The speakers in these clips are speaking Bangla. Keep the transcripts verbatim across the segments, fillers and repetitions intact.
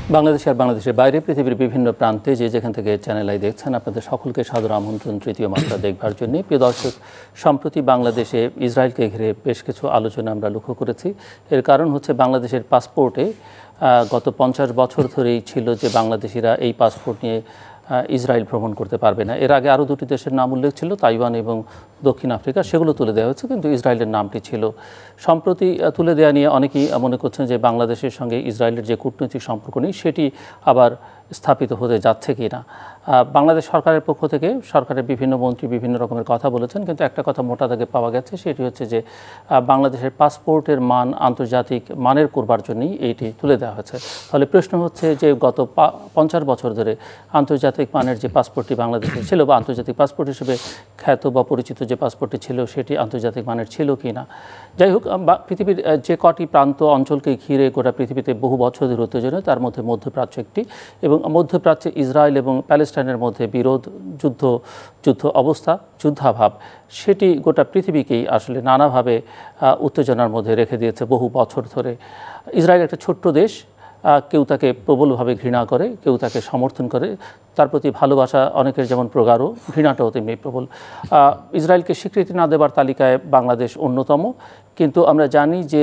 বাংলাদেশ আর বাংলাদেশের বাইরে পৃথিবীর বিভিন্ন প্রান্তে যে যেখান থেকে চ্যানেল আই দেখছেন আপনাদের সকলকে সাদর আমন্ত্রণ তৃতীয় মাত্রা দেখবার জন্য। প্রিয় দর্শক, সম্প্রতি বাংলাদেশে ইসরায়েলকে ঘিরে বেশ কিছু আলোচনা আমরা লক্ষ্য করেছি। এর কারণ হচ্ছে বাংলাদেশের পাসপোর্টে গত পঞ্চাশ বছর ধরেই ছিল যে বাংলাদেশিরা এই পাসপোর্ট নিয়ে ইসরায়েল ভ্রমণ করতে পারবে না। এর আগে আরও দুটি দেশের নাম উল্লেখ ছিল, তাইওয়ান এবং দক্ষিণ আফ্রিকা, সেগুলো তুলে দেওয়া হয়েছে, কিন্তু ইসরায়েলের নামটি ছিল। সম্প্রতি তুলে দেওয়া নিয়ে অনেকেই মনে করছেন যে বাংলাদেশের সঙ্গে ইসরায়েলের যে কূটনৈতিক সম্পর্ক নেই সেটি আবার স্থাপিত হতে যাচ্ছে কি না। বাংলাদেশ সরকারের পক্ষ থেকে সরকারের বিভিন্ন মন্ত্রী বিভিন্ন রকমের কথা বলেছেন, কিন্তু একটা কথা মোটা দাগে পাওয়া গেছে, সেটি হচ্ছে যে বাংলাদেশের পাসপোর্টের মান আন্তর্জাতিক মানের করবার জন্যই এইটি তুলে দেওয়া হয়েছে। তাহলে প্রশ্ন হচ্ছে যে গত পঞ্চাশ বছর ধরে আন্তর্জাতিক মানের যে পাসপোর্টটি বাংলাদেশের ছিল বা আন্তর্জাতিক পাসপোর্ট হিসেবে খ্যাত বা পরিচিত যে পাসপোর্টটি ছিল সেটি আন্তর্জাতিক মানের ছিল কি না। যাই হোক, পৃথিবীর যে কটি প্রান্ত অঞ্চলকে ঘিরে গোটা পৃথিবীতে বহু বছর ধরে উত্তেজনা, তার মধ্যে মধ্যপ্রাচ্য একটি, এবং মধ্যপ্রাচ্যে ইসরায়েল এবং প্যালেস্টাইনের মধ্যে বিরোধ, যুদ্ধ যুদ্ধ অবস্থা, যুদ্ধাভাব, সেটি গোটা পৃথিবীকেই আসলে নানাভাবে উত্তেজনার মধ্যে রেখে দিয়েছে বহু বছর ধরে। ইসরায়েল একটা ছোট্ট দেশ, কেউ তাকে প্রবলভাবে ঘৃণা করে, কেউ তাকে সমর্থন করে, তার প্রতি ভালোবাসা অনেকের যেমন প্রগাঢ়, ঘৃণাটাও তেমনি প্রবল। ইসরায়েলকে স্বীকৃতি না দেবার তালিকায় বাংলাদেশ অন্যতম, কিন্তু আমরা জানি যে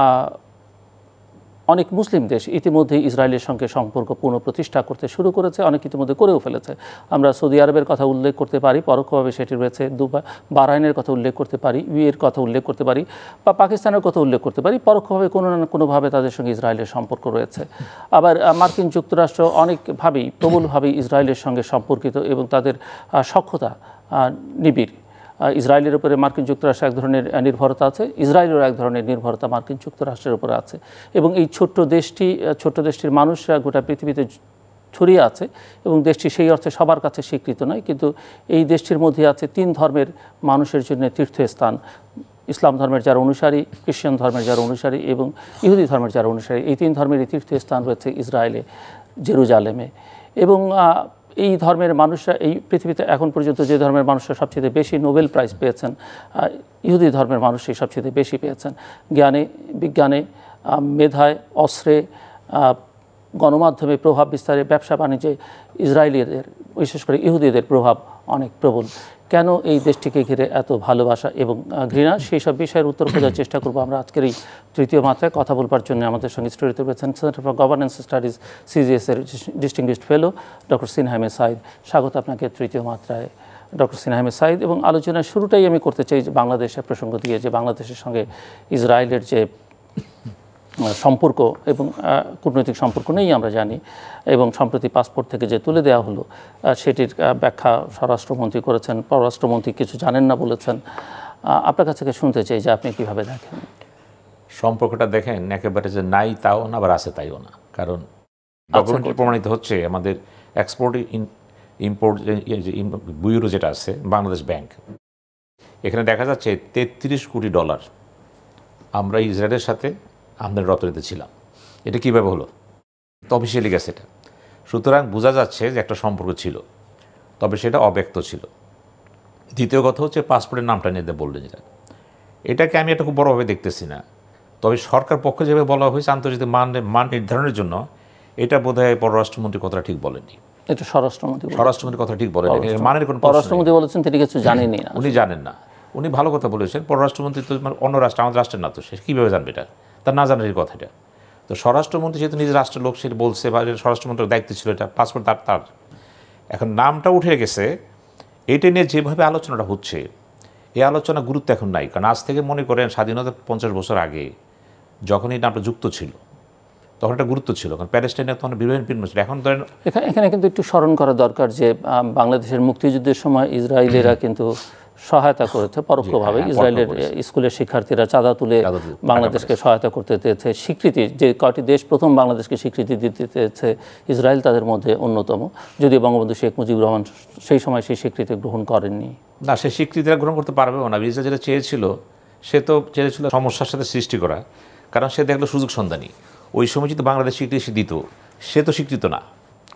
অনেক মুসলিম দেশ ইতিমধ্যে ইসরায়েলের সঙ্গে সম্পর্ক পুনঃপ্রতিষ্ঠা করতে শুরু করেছে, অনেক ইতিমধ্যে করেও ফেলেছে। আমরা সৌদি আরবের কথা উল্লেখ করতে পারি, পরোক্ষভাবে সেটি রয়েছে, দুবাই, বাহরাইনের কথা উল্লেখ করতে পারি, ইউএর কথা উল্লেখ করতে পারি, বা পাকিস্তানের কথা উল্লেখ করতে পারি। পরোক্ষভাবে কোনো না কোনোভাবে তাদের সঙ্গে ইসরায়েলের সম্পর্ক রয়েছে। আবার মার্কিন যুক্তরাষ্ট্র অনেকভাবেই প্রবলভাবেই ইসরায়েলের সঙ্গে সম্পর্কিত এবং তাদের সখ্যতা নিবিড়। ইসরায়েলের উপরে মার্কিন যুক্তরাষ্ট্র এক ধরনের নির্ভরতা আছে, ইসরায়েলেরও এক ধরনের নির্ভরতা মার্কিন যুক্তরাষ্ট্রের উপরে আছে, এবং এই ছোট্ট দেশটি ছোট্ট দেশটির মানুষরা গোটা পৃথিবীতে ছড়িয়ে আছে, এবং দেশটি সেই অর্থে সবার কাছে স্বীকৃত নয়, কিন্তু এই দেশটির মধ্যে আছে তিন ধর্মের মানুষের জন্য তীর্থস্থান। ইসলাম ধর্মের যারা অনুসারী, খ্রিস্টান ধর্মের যারা অনুসারী এবং ইহুদি ধর্মের যারা অনুসারী, এই তিন ধর্মের তীর্থস্থান রয়েছে ইসরায়েলে, জেরুজালেমে। এবং এই ধর্মের মানুষরা এই পৃথিবীতে এখন পর্যন্ত যে ধর্মের মানুষরা সবচেয়ে বেশি নোবেল প্রাইজ পেয়েছেন, ইহুদি ধর্মের মানুষই সবচেয়ে বেশি পেয়েছেন। জ্ঞানে, বিজ্ঞানে, মেধায়, অস্ত্রে, গণমাধ্যমে প্রভাব বিস্তারে, ব্যবসা বাণিজ্যে ইসরায়েলিদের, বিশেষ করে ইহুদিদের প্রভাব অনেক প্রবল। কেন এই দেশটিকে ঘিরে এত ভালোবাসা এবং ঘৃণা, সেই সব বিষয়ের উত্তর খোঁজার চেষ্টা করবো আমরা আজকের এই তৃতীয় মাত্রায়। কথা বলবার জন্য আমাদের সঙ্গে স্টুডিওতে রয়েছেন সেন্টার ফর গভর্নেন্স স্টাডিজ সিজিএসের distinguished fellow doctor Sinha Sayed. স্বাগত আপনাকে তৃতীয় মাত্রায় ডক্টর সিনহা সায়েদ। এবং আলোচনার শুরুটাই আমি করতে চাই যে বাংলাদেশের প্রসঙ্গ দিয়ে, যে বাংলাদেশের সঙ্গে ইসরায়েলের যে সম্পর্ক এবং কূটনৈতিক সম্পর্ক নেই আমরা জানি, এবং সম্প্রতি পাসপোর্ট থেকে যে তুলে দেওয়া হলো সেটির ব্যাখ্যা স্বরাষ্ট্রমন্ত্রী করেছেন, পররাষ্ট্রমন্ত্রী কিছু জানেন না বলেছেন। আপনার কাছ থেকে শুনতে চাই যে আপনি কীভাবে দেখেন সম্পর্কটা। দেখেন, একেবারে যে নাই তাও না, আবার আছে তাইও না, কারণ ডকুমেন্টারি প্রমাণিত হচ্ছে আমাদের এক্সপোর্ট ইম্পোর্ট ব্যুরো যেটা আছে বাংলাদেশ ব্যাংক, এখানে দেখা যাচ্ছে তেত্রিশ কোটি ডলার আমরা ইসরায়েলের সাথে আমদানি রপ্তানিতে ছিলাম। এটা কীভাবে হলো? তো অফিসিয়ালি গেছে এটা, সুতরাং বোঝা যাচ্ছে যে একটা সম্পর্ক ছিল, তবে সেটা অব্যক্ত ছিল। দ্বিতীয় কথা হচ্ছে পাসপোর্টের নামটা নিয়ে বললেন, যেটা এটাকে আমি একটা খুব বড়োভাবে দেখতেছি না, তবে সরকার পক্ষে যেভাবে বলা হয়েছে আন্তর্জাতিক মান মান নির্ধারণের জন্য, এটা বোধহয় পররাষ্ট্রমন্ত্রী কথাটা ঠিক বলেননি। এটা স্বরাষ্ট্রমন্ত্রী স্বরাষ্ট্রমন্ত্রী কথা ঠিক বলেন, মানের কোনো পররাষ্ট্রমন্ত্রী বলেছেন তিনি কিছু জানেনই না, উনি জানেন না, উনি ভালো কথা বলেছেন। পররাষ্ট্রমন্ত্রী তো অন্য রাষ্ট্র, আমাদের রাষ্ট্রের না, তো সে কীভাবে জানবে এটা? তার না জানার কথাটা। তো স্বরাষ্ট্রমন্ত্রী যেহেতু নিজের রাষ্ট্রের লোক, সে বলছে, বা স্বরাষ্ট্রমন্ত্রীর দায়িত্ব ছিল এটা, পাসপোর্ট তার তার এখন নামটা উঠে গেছে। এটা নিয়ে যেভাবে আলোচনাটা হচ্ছে, এই আলোচনা গুরুত্ব এখন নাই, কারণ আজ থেকে মনে করেন স্বাধীনতা পঞ্চাশ বছর আগে যখন এই নামটা যুক্ত ছিল তখন একটা গুরুত্ব ছিল, কারণ প্যালেস্টাইনে তখন বিভিন্ন পিন ছিল। এখন ধরেন এখানে কিন্তু একটু স্মরণ করা দরকার যে বাংলাদেশের মুক্তিযুদ্ধের সময় ইসরায়েলিরা কিন্তু সহায়তা করেছে পরোক্ষভাবে। ইসরায়েলের স্কুলের শিক্ষার্থীরা চাঁদা তুলে বাংলাদেশকে সহায়তা করতে চেয়েছে। স্বীকৃতি, যে কয়টি দেশ প্রথম বাংলাদেশকে স্বীকৃতি দিতে চেয়েছে, ইসরায়েল তাদের মধ্যে অন্যতম, যদিও বঙ্গবন্ধু শেখ মুজিবুর রহমান সেই সময় সেই স্বীকৃতি গ্রহণ করেননি। না, সেই স্বীকৃতিটা গ্রহণ করতে পারবেও না। ইসরায়েল যেটা চেয়েছিল, সে তো চেয়েছিল সমস্যার সাথে সৃষ্টি করা, কারণ সে দেখলো সুযোগ সন্ধানী। ওই সময় যদি বাংলাদেশ স্বীকৃতি দিত, সে তো স্বীকৃত না,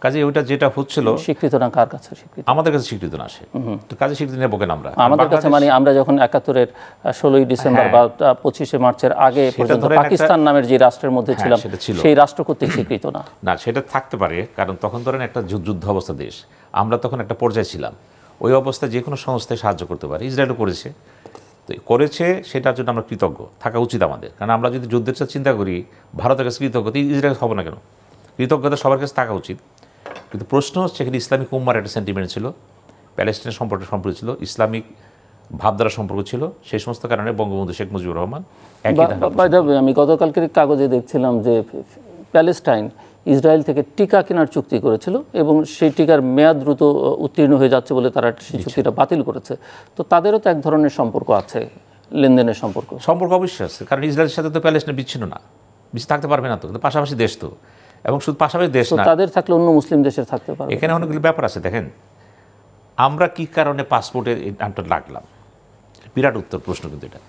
কাজে ওইটা যেটা হচ্ছিল স্বীকৃত না কার কাছে স্বীকৃত? আমাদের কাছে স্বীকৃত না আসে, তো কাজে স্বীকৃতি নেবো কেন আমরা? আমাদের কাছে মানে আমরা যখন একাত্তরের ষোলোই ডিসেম্বর বা পঁচিশে মার্চের আগে পর্যন্ত পাকিস্তান নামের যে রাষ্ট্রের মধ্যে ছিলাম সেই রাষ্ট্র কর্তৃক স্বীকৃত না। না, সেটা থাকতে পারে, কারণ তখন ধরেন একটা যুদ্ধ অবস্থা দেশ, আমরা তখন একটা পর্যায়ে ছিলাম, ওই অবস্থায় যে কোনো সংস্থায় সাহায্য করতে পারে। ইসরায়েলও করেছে, তো করেছে, সেটার জন্য আমরা কৃতজ্ঞ থাকা উচিত আমাদের। কারণ আমরা যদি যুদ্ধের সাথে চিন্তা করি ভারতের কাছে কৃতজ্ঞ, তো ইসরায়েল হবে না কেন? কৃতজ্ঞতা সবার কাছে থাকা উচিত। কিন্তু প্রশ্ন হচ্ছে এখানে ইসলামিক উম্মার একটা সেন্টিমেন্ট ছিল, প্যালেস্টাইনের সম্পর্কে সম্পর্ক ছিল, ইসলামিক ভাবধারা সম্পর্ক ছিল, সেই সমস্ত কারণে বঙ্গবন্ধু শেখ মুজিবুর রহমান একই। আমি গতকালকের কাগজে দেখছিলাম যে প্যালেস্টাইন ইসরায়েল থেকে টিকা কেনার চুক্তি করেছিল এবং সেই টিকার মেয়াদ দ্রুত উত্তীর্ণ হয়ে যাচ্ছে বলে তারা সেই চুক্তিটা বাতিল করেছে। তো তাদেরও তো এক ধরনের সম্পর্ক আছে, লেনদেনের সম্পর্ক। সম্পর্ক অবশ্যই আছে, কারণ ইসরায়েলের সাথে তো প্যালেস্টাইন বিচ্ছিন্ন না, বিচ্ছিন্ন থাকতে পারবে না তো, কিন্তু পাশাপাশি দেশ তো, এবং শুধু পাশাপাশি দেশ না, তাদের থাকলে অন্য মুসলিম দেশের থাকতে পারে। এখানে অনেকগুলো ব্যাপার আছে। দেখেন, আমরা কি কারণে পাসপোর্টের নামটা লাগলাম, বিরাট উত্তর প্রশ্ন, কিন্তু এটা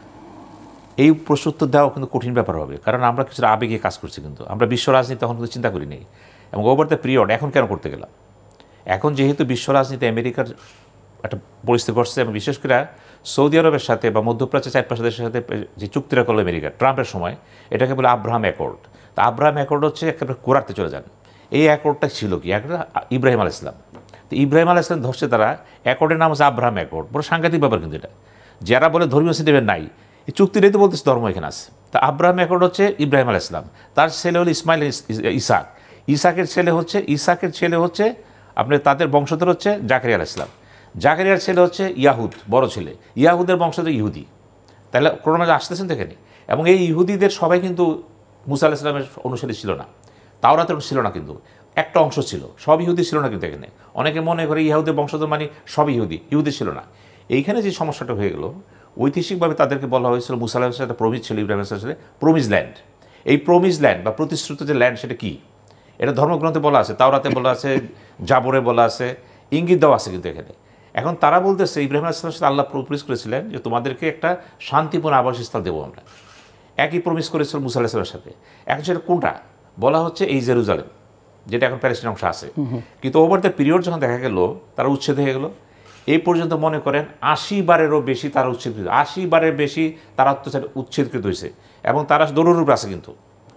এই প্রশ্ন উত্তর দেওয়া কিন্তু কঠিন ব্যাপার হবে, কারণ আমরা কিছুটা আবেগে কাজ করছি, কিন্তু আমরা বিশ্ব রাজনীতি তখন কিন্তু চিন্তা করি নেই, এবং ওভার দ্য পিরিয়ড এখন কেন করতে গেলাম? এখন যেহেতু বিশ্ব রাজনীতি আমেরিকার একটা পরিস্থিতি ঘটছে, এবং বিশেষ করে সৌদি আরবের সাথে বা মধ্যপ্রাচ্যের চার পাঁচ দেশের সাথে যে চুক্তিটা করলো আমেরিকা ট্রাম্পের সময়, এটাকে বলে আব্রাহাম অ্যাকর্ড। তা আব্রাহাম অ্যাকর্ড হচ্ছে একেবারে কোরাতে চলে যান। এই অ্যাকর্ডটা ছিল কি? একটা ইব্রাহিম আল ইসলাম, তো ইব্রাহিম আল ইসলাম ধরছে তারা, অ্যাকর্ডের নাম হচ্ছে আব্রাহাম অ্যাকর্ড। বড় সাংঘাতিক ব্যাপার কিন্তু এটা, যারা বলে ধর্মীয় সেন্টিমেন্ট নাই, এই চুক্তিটাই তো বলতেছে ধর্ম এখানে আছে। তা আব্রাহাম অ্যাকর্ড হচ্ছে ইব্রাহিম আল ইসলাম, তার ছেলে হলো ইসমাইল ইসাক, ইসাকের ছেলে হচ্ছে ইসাকের ছেলে হচ্ছে আপনার তাদের বংশধর হচ্ছে জাকারিয়া আল ইসলাম, জাকারিয়ার ছেলে হচ্ছে ইয়াহুদ, বড় ছেলে, ইয়াহুদের বংশধর ইহুদি। তাহলে ক্রমে আসতেছেন দেখেনি, এবং এই ইহুদিদের সবাই কিন্তু মুসা আলাইহিস সালামের অনুসারী ছিল না, তাওরাতের ছিল না, কিন্তু একটা অংশ ছিল, সব ইহুদি ছিল না। কিন্তু এখানে অনেকে মনে করে ইহুদের বংশধর মানে সব ইহুদি, ইহুদি ছিল না। এইখানে যে সমস্যাটা হয়ে গেল, ঐতিহাসিকভাবে তাদেরকে বলা হয়েছিল মুসা আলাইহিস সালামের একটা প্রমিস ছিল, ইব্রাহিম আলাইহিস সালামের প্রমিস ল্যান্ড। এই প্রমিস ল্যান্ড বা প্রতিশ্রুত যে ল্যান্ড, সেটা কি? এটা ধর্মগ্রন্থে বলা আছে, তাওরাতে বলা আছে, জাবরে বলা আছে, ইঙ্গিত দেওয়া আছে কিন্তু এখানে। এখন তারা বলতেছে ইব্রাহিম আলাইহিস সালামের সাথে আল্লাহ প্রমিস করেছিলেন যে তোমাদেরকে একটা শান্তিপূর্ণ আবাসস্থল দেবো আমরা, একই প্রমিস করেছিল মুসা আলাইহিস সালামের সাথে। এখন সেটা কোনটা বলা হচ্ছে? এই জেরুজালেম, যেটা এখন প্যালেস্টাইন অংশ আছে। কিন্তু ওভার দ্য পিরিয়ড যখন দেখা গেল তারা উচ্ছেদ হয়ে গেল, এই পর্যন্ত মনে করেন আশি বারেরও বেশি তারা উচ্ছেদকৃত, আশি বারের বেশি তারা অত্যাচার উচ্ছেদকৃত হয়েছে, এবং তারা দৌড়রূপ আছে, কিন্তু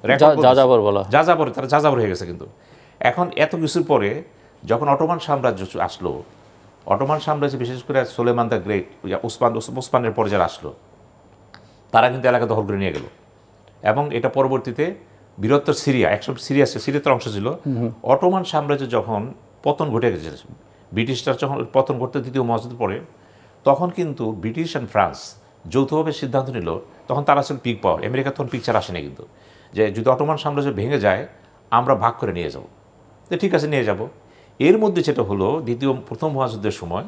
যাযাবর বলা যাযাবর, তারা যাযাবর হয়ে গেছে। কিন্তু এখন এত কিছুর পরে যখন অটোমান সাম্রাজ্য আসলো, অটোমান সাম্রাজ্য বিশেষ করে সুলেমান দ্য গ্রেট, উসমান উসমানের পরে যারা আসলো, তারা কিন্তু এলাকা দখল করে নিয়ে গেল, এবং এটা পরবর্তীতে বৃহত্তর সিরিয়া, একশো সিরিয়া সিরিয়ার অংশ ছিল। অটোমান সাম্রাজ্য যখন পতন ঘটে গেছে, ব্রিটিশরা যখন পতন ঘটতে দ্বিতীয় মহাযুদ্ধের পরে, তখন কিন্তু ব্রিটিশ অ্যান্ড ফ্রান্স যৌথভাবে সিদ্ধান্ত নিল, তখন তারা ছিল পিক পাওয়ার, আমেরিকা তখন পিকচার আসেনি, কিন্তু যে যদি অটোমান সাম্রাজ্য ভেঙে যায় আমরা ভাগ করে নিয়ে যাব, তো ঠিক আছে নিয়ে যাব। এর মধ্যে যেটা হলো, দ্বিতীয় প্রথম মহাযুদ্ধের সময়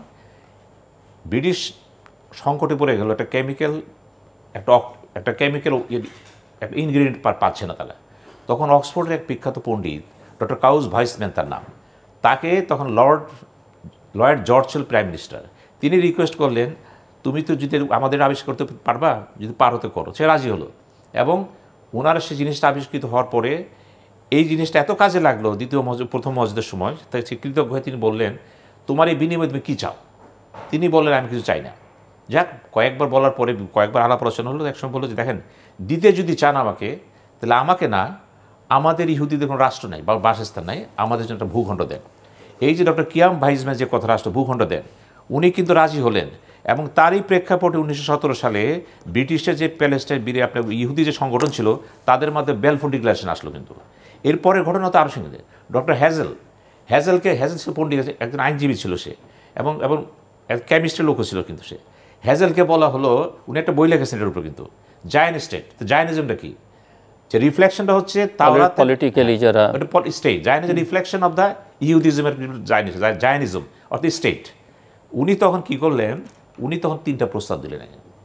ব্রিটিশ সংকটে পড়ে গেল, একটা কেমিক্যাল একটা একটা কেমিক্যাল একটা ইনগ্রিডিয়েন্ট পাচ্ছে না তারা। তখন অক্সফোর্ডের এক বিখ্যাত পণ্ডিত ডক্টর কাউজ ভাইসম্যান তার নাম, তাকে তখন লর্ড লর্ড জর্জ ছিল প্রাইম মিনিস্টার, তিনি রিকোয়েস্ট করলেন তুমি তো যদি আমাদের আবিষ্কার করতে পারবা, যদি পার হতে করো। সে রাজি হলো, এবং ওনার সে জিনিসটা আবিষ্কৃত হওয়ার পরে এই জিনিসটা এত কাজে লাগলো দ্বিতীয় মহাযুদ্ধ প্রথম মহাযুদ্ধের সময়, তাই সে কৃতজ্ঞ হয়ে তিনি বললেন তোমার এই বিনিময়ে তুমি কী চাও? তিনি বললেন আমি কিছু চাই না। যাক, কয়েকবার বলার পরে কয়েকবার আলাপ আলোচনা হলো, একসময় বললো যে দেখেন, দিতে যদি চান আমাকে, তাহলে আমাকে না, আমাদের ইহুদিদের কোনো রাষ্ট্র নেই বা বাসস্থান নাই, আমাদের জন্য একটা ভূখণ্ড দেন। এই যে ডক্টর কিয়াম ভাইসম্যান যে কথা রাষ্ট্র ভূখণ্ড দেন, উনি কিন্তু রাজি হলেন, এবং তারই প্রেক্ষাপটে উনিশশো সতেরো সালে ব্রিটিশের যে প্যালেস্টাইন বিরে আপনার ইহুদি যে সংগঠন ছিল, তাদের মধ্যে বেলফোর ডিক্লারেশন আসলো। কিন্তু এরপরের ঘটনা তো আরও সঙ্গে ডক্টর হ্যাজেল হ্যাজেলকে হ্যাজেল ছিল পণ্ডিত, একজন আইনজীবী ছিল সে, এবং এবং কেমিস্ট্রির লোকও ছিল। কিন্তু সে হ্যাজেলকে বলা হলো, উনি একটা বই লিখেছেন এর উপর, কিন্তু জায়ন স্টেট। তো জায়নিজমটা কি? যে রিফ্লেকশনটা হচ্ছে তাওরাত পলিটিক্যালি যারা state, Zion is reflection of the ইহুদিজমের Zionism, Zionism of the state. উনি তখন কি করলেন, উনি তখন তিনটা প্রস্তাব দিলেন।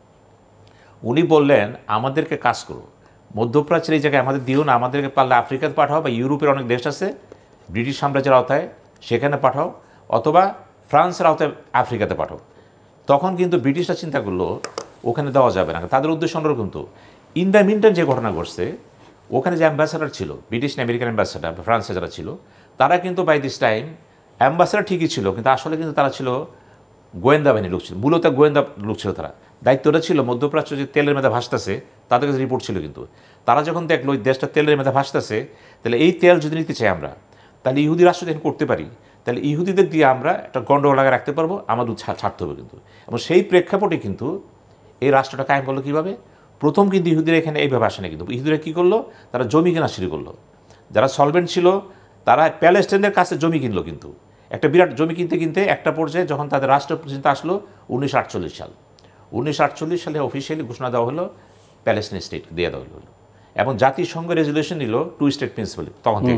উনি বললেন আমাদেরকে কাজ করো, মধ্যপ্রাচ্যের এই জায়গায় আমাদের দিও না, আমাদেরকে পারলে আফ্রিকাতে পাঠাও, বা ইউরোপের অনেক দেশ আছে ব্রিটিশ সাম্রাজ্যের আওতায়, সেখানে পাঠাও, অথবা ফ্রান্সের আওতায় আফ্রিকাতে পাঠাও। তখন কিন্তু ব্রিটিশরা চিন্তা করলো ওখানে দেওয়া যাবে না, তাদের উদ্দেশ্য অন্যরকম। কিন্তু ইন দ্য মিনটাইম যে ঘটনা ঘটছে, ওখানে যে অ্যাম্বাসাডার ছিল, ব্রিটিশ আমেরিকান অ্যাম্বাসাডার, ফ্রান্সে যারা ছিল, তারা কিন্তু বাই দিস টাইম অ্যাম্বাসাডার ঠিকই ছিল, কিন্তু আসলে কিন্তু তারা ছিল গোয়েন্দা বাহিনীর লোক ছিল, মূলত গোয়েন্দা লোক ছিল। তারা দায়িত্বটা ছিল মধ্যপ্রাচ্য যে তেলের মেধা ভাসতেছে, তাদের কাছে রিপোর্ট ছিল। কিন্তু তারা যখন দেখলো ওই দেশটা তেলের মেধা ভাসতেছে, তাহলে এই তেল যদি নিতে চাই আমরা, তাহলে ইহুদি রাষ্ট্র যখন করতে পারি, তাহলে ইহুদিদের দিয়ে আমরা একটা গণ্ডগোল লাগা রাখতে পারবো, আমাদের ছাড়তে হবে কিন্তু। এবং সেই প্রেক্ষাপটে কিন্তু এই রাষ্ট্রটা কায়েম করলো কীভাবে? প্রথম কিন্তু ইহুদিরা এখানে এইভাবে আসে না, কিন্তু ইহুদিরা কী করলো, তারা জমি কেনা শুরু করলো। যারা সলভেন্ট ছিল তারা প্যালেস্টাইনের কাছে জমি কিনলো, কিন্তু একটা বিরাট জমি কিনতে কিনতে একটা পর্যায়ে যখন তাদের রাষ্ট্র চিন্তা আসলো উনিশশো আটচল্লিশ সাল, উনিশশো আটচল্লিশ সালে অফিসিয়ালি ঘোষণা দেওয়া হলো প্যালেস্টাইন স্টেট দিয়ে দেওয়া হলো, এবং জাতিসংঘ রেজলিউশন নিল টু স্টেট প্রিন্সিপাল তখন থেকে।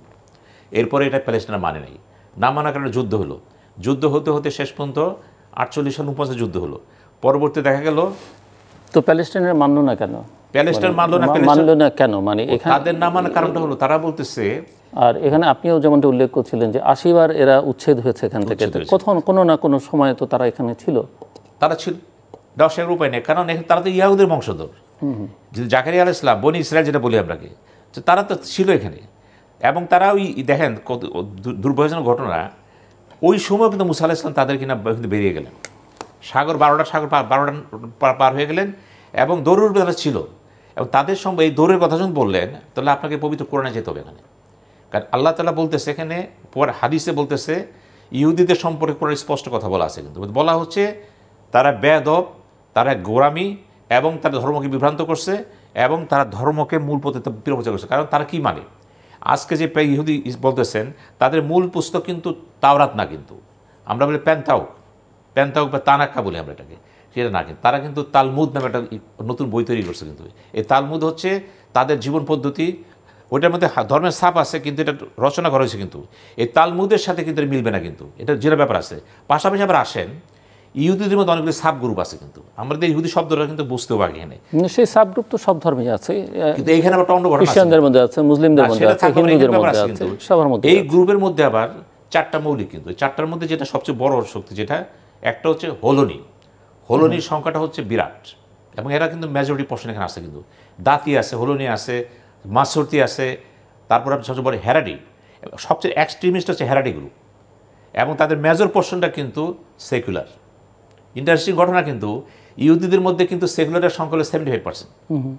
এরপরে এটা প্যালেস্টাইন মানে নাই, না মানার কারণে যুদ্ধ হলো। যুদ্ধ হতে হতে শেষ পর্যন্ত আটচল্লিশ সাল উনপঞ্চাশ যুদ্ধ হলো। পরবর্তী দেখা গেল তো প্যালেস্টাইনের মানলো না কেন? প্যালেস্টাইন মানলো না, মানলো না কেন? মানে এখানে তাদের না মানার কারণটা হলো তারা বলতেছে, আর এখানে আপনিও যেমনটা উল্লেখ করছিলেন যে আশিবার এরা উচ্ছেদ হয়েছে এখান থেকে, কখন কোনো না কোনো সময় তো তারা এখানে ছিল। তারা ছিল, দশের উপায় নেই, কারণ তারা তো ইয়াহুদের বংশধর। জাকারিয়া আলাইহিস সালাম, বনি ইসরায়েল যেটা বলি আমরাকে, তারা তো ছিল এখানে। এবং তারা ওই দেখেন দুর্ভাগ্যজনক ঘটনা, ওই সময় কিন্তু মুসা আলাইহিস সালাম তাদের কিনা কিন্তু বেরিয়ে গেলেন, সাগর বারোটা সাগর বারোটা পার হয়ে গেলেন, এবং দৌড়ের তারা ছিল। এবং তাদের সঙ্গে এই দৌড়ের কথা যখন বললেন, তাহলে আপনাকে পবিত্র কোরআনে যেতে হবে এখানে। কারণ আল্লাহ তাআলা বলতেছে এখানে, পর হাদিসে বলতেছে, ইহুদিদের সম্পর্কে কোনো স্পষ্ট কথা বলা আছে, কিন্তু বলা হচ্ছে তারা বেয়াদব, তারা গোঁড়ামি, এবং তারা ধর্মকে বিভ্রান্ত করছে, এবং তারা ধর্মকে মূল পথে বিরোধিতা করছে। কারণ তারা কি মানে, আজকে যে ইহুদি বলতেছেন তাদের মূল পুস্তক কিন্তু তাওরাত না, কিন্তু আমরা বলি প্যান্তাউক, প্যান্তাউক বা তানাক্কা বলি আমরা এটাকে, সেটা না। কিন্তু তারা কিন্তু তালমুদ নামে একটা নতুন বই তৈরি করছে। কিন্তু এই তালমুদ হচ্ছে তাদের জীবন পদ্ধতি, ওইটার মধ্যে ধর্মের ছাপ আছে, কিন্তু এটা রচনা করা হয়েছে। কিন্তু এই তালমুদের সাথে কিন্তু মিলবে না, কিন্তু এটা যেটা ব্যাপার আছে। পাশাপাশি আবার আসেন ইহুদিদের মধ্যে অনেকগুলি সাব গ্রুপ আছে, কিন্তু আমাদের ইহুদি শব্দটা কিন্তু বুঝতেও পারি এখানে। সেই সাব গ্রুপ তো সব ধর্মেই আছে, কিন্তু এইখানে আবার অন্য ঘটনা, খ্রিস্টানদের মধ্যে আছে, মুসলিমদের মধ্যে আছে, হিন্দুদের মধ্যে আছে, সবার মধ্যে। এই গ্রুপের মধ্যে আবার চারটা মৌলিক, কিন্তু চারটার মধ্যে যেটা সবচেয়ে বড় শক্তি, যেটা একটা হচ্ছে হোলনি। হোলনির সংখ্যাটা হচ্ছে বিরাট, এবং এরা কিন্তু মেজরিটি পোর্শন এখানে আছে। কিন্তু দাতি আছে, হোলনি আছে, মাসুরতি আছে, তারপর সবচেয়ে বড় হেরাডি, সবচেয়ে এক্সট্রিমিস্ট হচ্ছে হেরাডি গ্রুপ, এবং তাদের মেজর পোর্শনটা কিন্তু সেকুলার। ইন্টারেস্টিং ঘটনা, কিন্তু ইহুদিদের মধ্যে কিন্তু সেকুলারের সংখ্যা হলো সেভেন্টি ফাইভ পার্সেন্ট,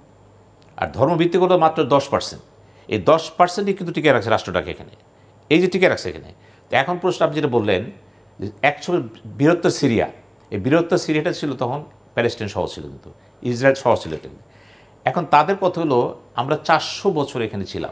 আর ধর্মভিত্তিক হলো মাত্র দশ পার্সেন্ট। এই দশ পার্সেন্টই কিন্তু টিকে রাখছে রাষ্ট্রটাকে এখানে, এই যে টিকে রাখছে এখানে। তো এখন প্রশ্ন আপনি যেটা বললেন, একসময় বৃহত্তর সিরিয়া, এই বৃহত্তর সিরিয়াটা ছিল তখন প্যালেস্টাইন শহর ছিল, কিন্তু ইসরায়েল শহর ছিল এটা। এখন তাদের কথা হলো আমরা চারশো বছর এখানে ছিলাম,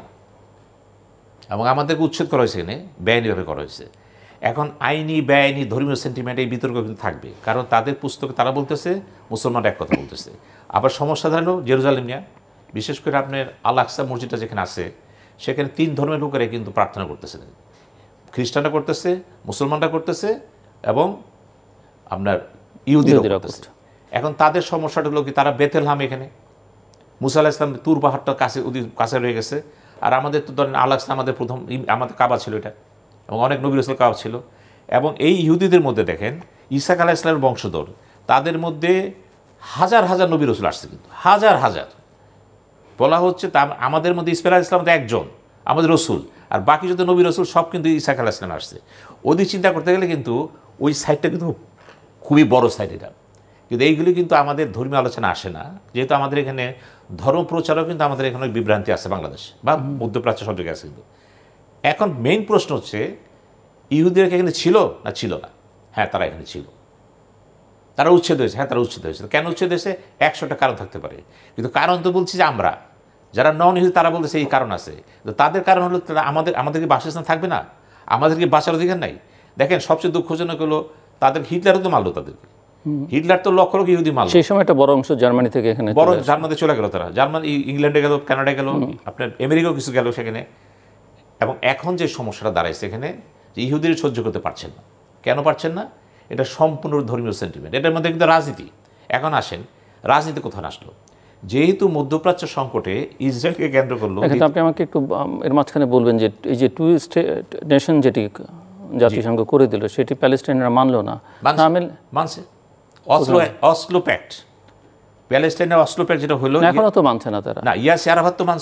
এবং আমাদেরকে উচ্ছেদ করা হয়েছে, এখানে বেআইনিভাবে করা হয়েছে। এখন আইনি বেআইনি ধর্মীয় সেন্টিমেন্ট এই বিতর্ক কিন্তু থাকবে, কারণ তাদের পুস্তকে তারা বলতেছে, মুসলমানরা এক কথা বলতেছে। আবার সমস্যা হলো জেরুজালেম নিয়ে, বিশেষ করে আপনার আল আকসা মসজিদটা যেখানে আছে, সেখানে তিন ধর্মের লোকেরা কিন্তু প্রার্থনা করতেছে, খ্রিস্টানরা করতেছে, মুসলমানরা করতেছে, এবং আপনার ইহুদিরা করতেছে। এখন তাদের সমস্যাটা হলো কি, তারা বেতেলহাম, এখানে মুসা আলাইহিস সালাম তুর পাহাড়টা কাছে কাছে রয়ে গেছে, আর আমাদের তো ধরেন আল আকসা আমাদের প্রথম আমাদের কাবা ছিল এটা, এবং অনেক নবী রাসূল কাবা ছিল। এবং এই ইহুদিদের মধ্যে দেখেন ঈসা আলাইহিস সালামের বংশধর, তাদের মধ্যে হাজার হাজার নবী রাসূল আসছে, কিন্তু হাজার হাজার। বলা হচ্ছে তা আমাদের মধ্যে ঈসা আলাইহিস সালাম তো একজন আমাদের রসুল, আর বাকি যত নবী রসুল সব কিন্তু ঈসা আলাইহিস সালাম আসছে। ওদিক চিন্তা করতে গেলে কিন্তু ওই সাইডটা কিন্তু খুবই বড় সাইড এটা, কিন্তু এইগুলি কিন্তু আমাদের ধর্মীয় আলোচনা আসে না, যেহেতু আমাদের এখানে ধর্ম প্রচারও কিন্তু আমাদের এখানে বিভ্রান্তি আছে বাংলাদেশ বা মধ্যপ্রাচ্য সব জায়গায় আছে। কিন্তু এখন মেইন প্রশ্ন হচ্ছে ইহুদিরা এখানে ছিল না ছিল না? হ্যাঁ, তারা এখানে ছিল, তারা উচ্ছেদ হয়েছে, হ্যাঁ তারা উচ্ছেদ হয়েছে। কেন উচ্ছেদ হয়েছে? একশোটা কারণ থাকতে পারে, কিন্তু কারণ তো বলছি যে আমরা যারা নন ইহুদি তারা বলতেছে এই কারণ আছে, তো তাদের কারণ হলো তারা আমাদের আমাদেরকে বাসস্থান থাকবে না, আমাদেরকে বাঁচার অধিকার নাই। দেখেন সবচেয়ে দুঃখজনক হলো তাদের হিটলারও তো মারলো তাদেরকে, হিটলার তো লক্ষ লক্ষ ইহুদি মারলো। সেই সময় একটা বড় অংশ জার্মানি থেকে এখানে বড় জার্মানিতে চলে গেল, তারা জার্মানি ইংল্যান্ডে গেল, কানাডায় গেল, আপনার আমেরিকাও কিছু গেল সেখানে। এবং এখন যে সমস্যাটা দাঁড়াইছে এখানে, যে ইহুদিরা সহ্য করতে পারছেন না। কেন পারছেন না? এটা সম্পূর্ণ ধর্মীয় সেন্টিমেন্ট, এটার মধ্যে কিন্তু রাজনীতি। এখন আসেন রাজনীতি কোথায় আসলো? যেহেতু মধ্যপ্রাচ্য সংকটে ইসরায়েলকে কেন্দ্র করলো। আপনি আমাকে একটু এর মাঝখানে বলবেন যে এই যে টু স্টেট নেশন যেটি জাতিসংঘ করে দিল, সেটি প্যালেস্টাইনরা মানলো না। মানছে অসলো অসলো প্যাক্ট, প্যালেস্টাইনের অসলো প্যাক্ট যেটা হলো, এখনো তো মানছে না তারা। না, ইয়াসির আরাফাত তো মানছিল,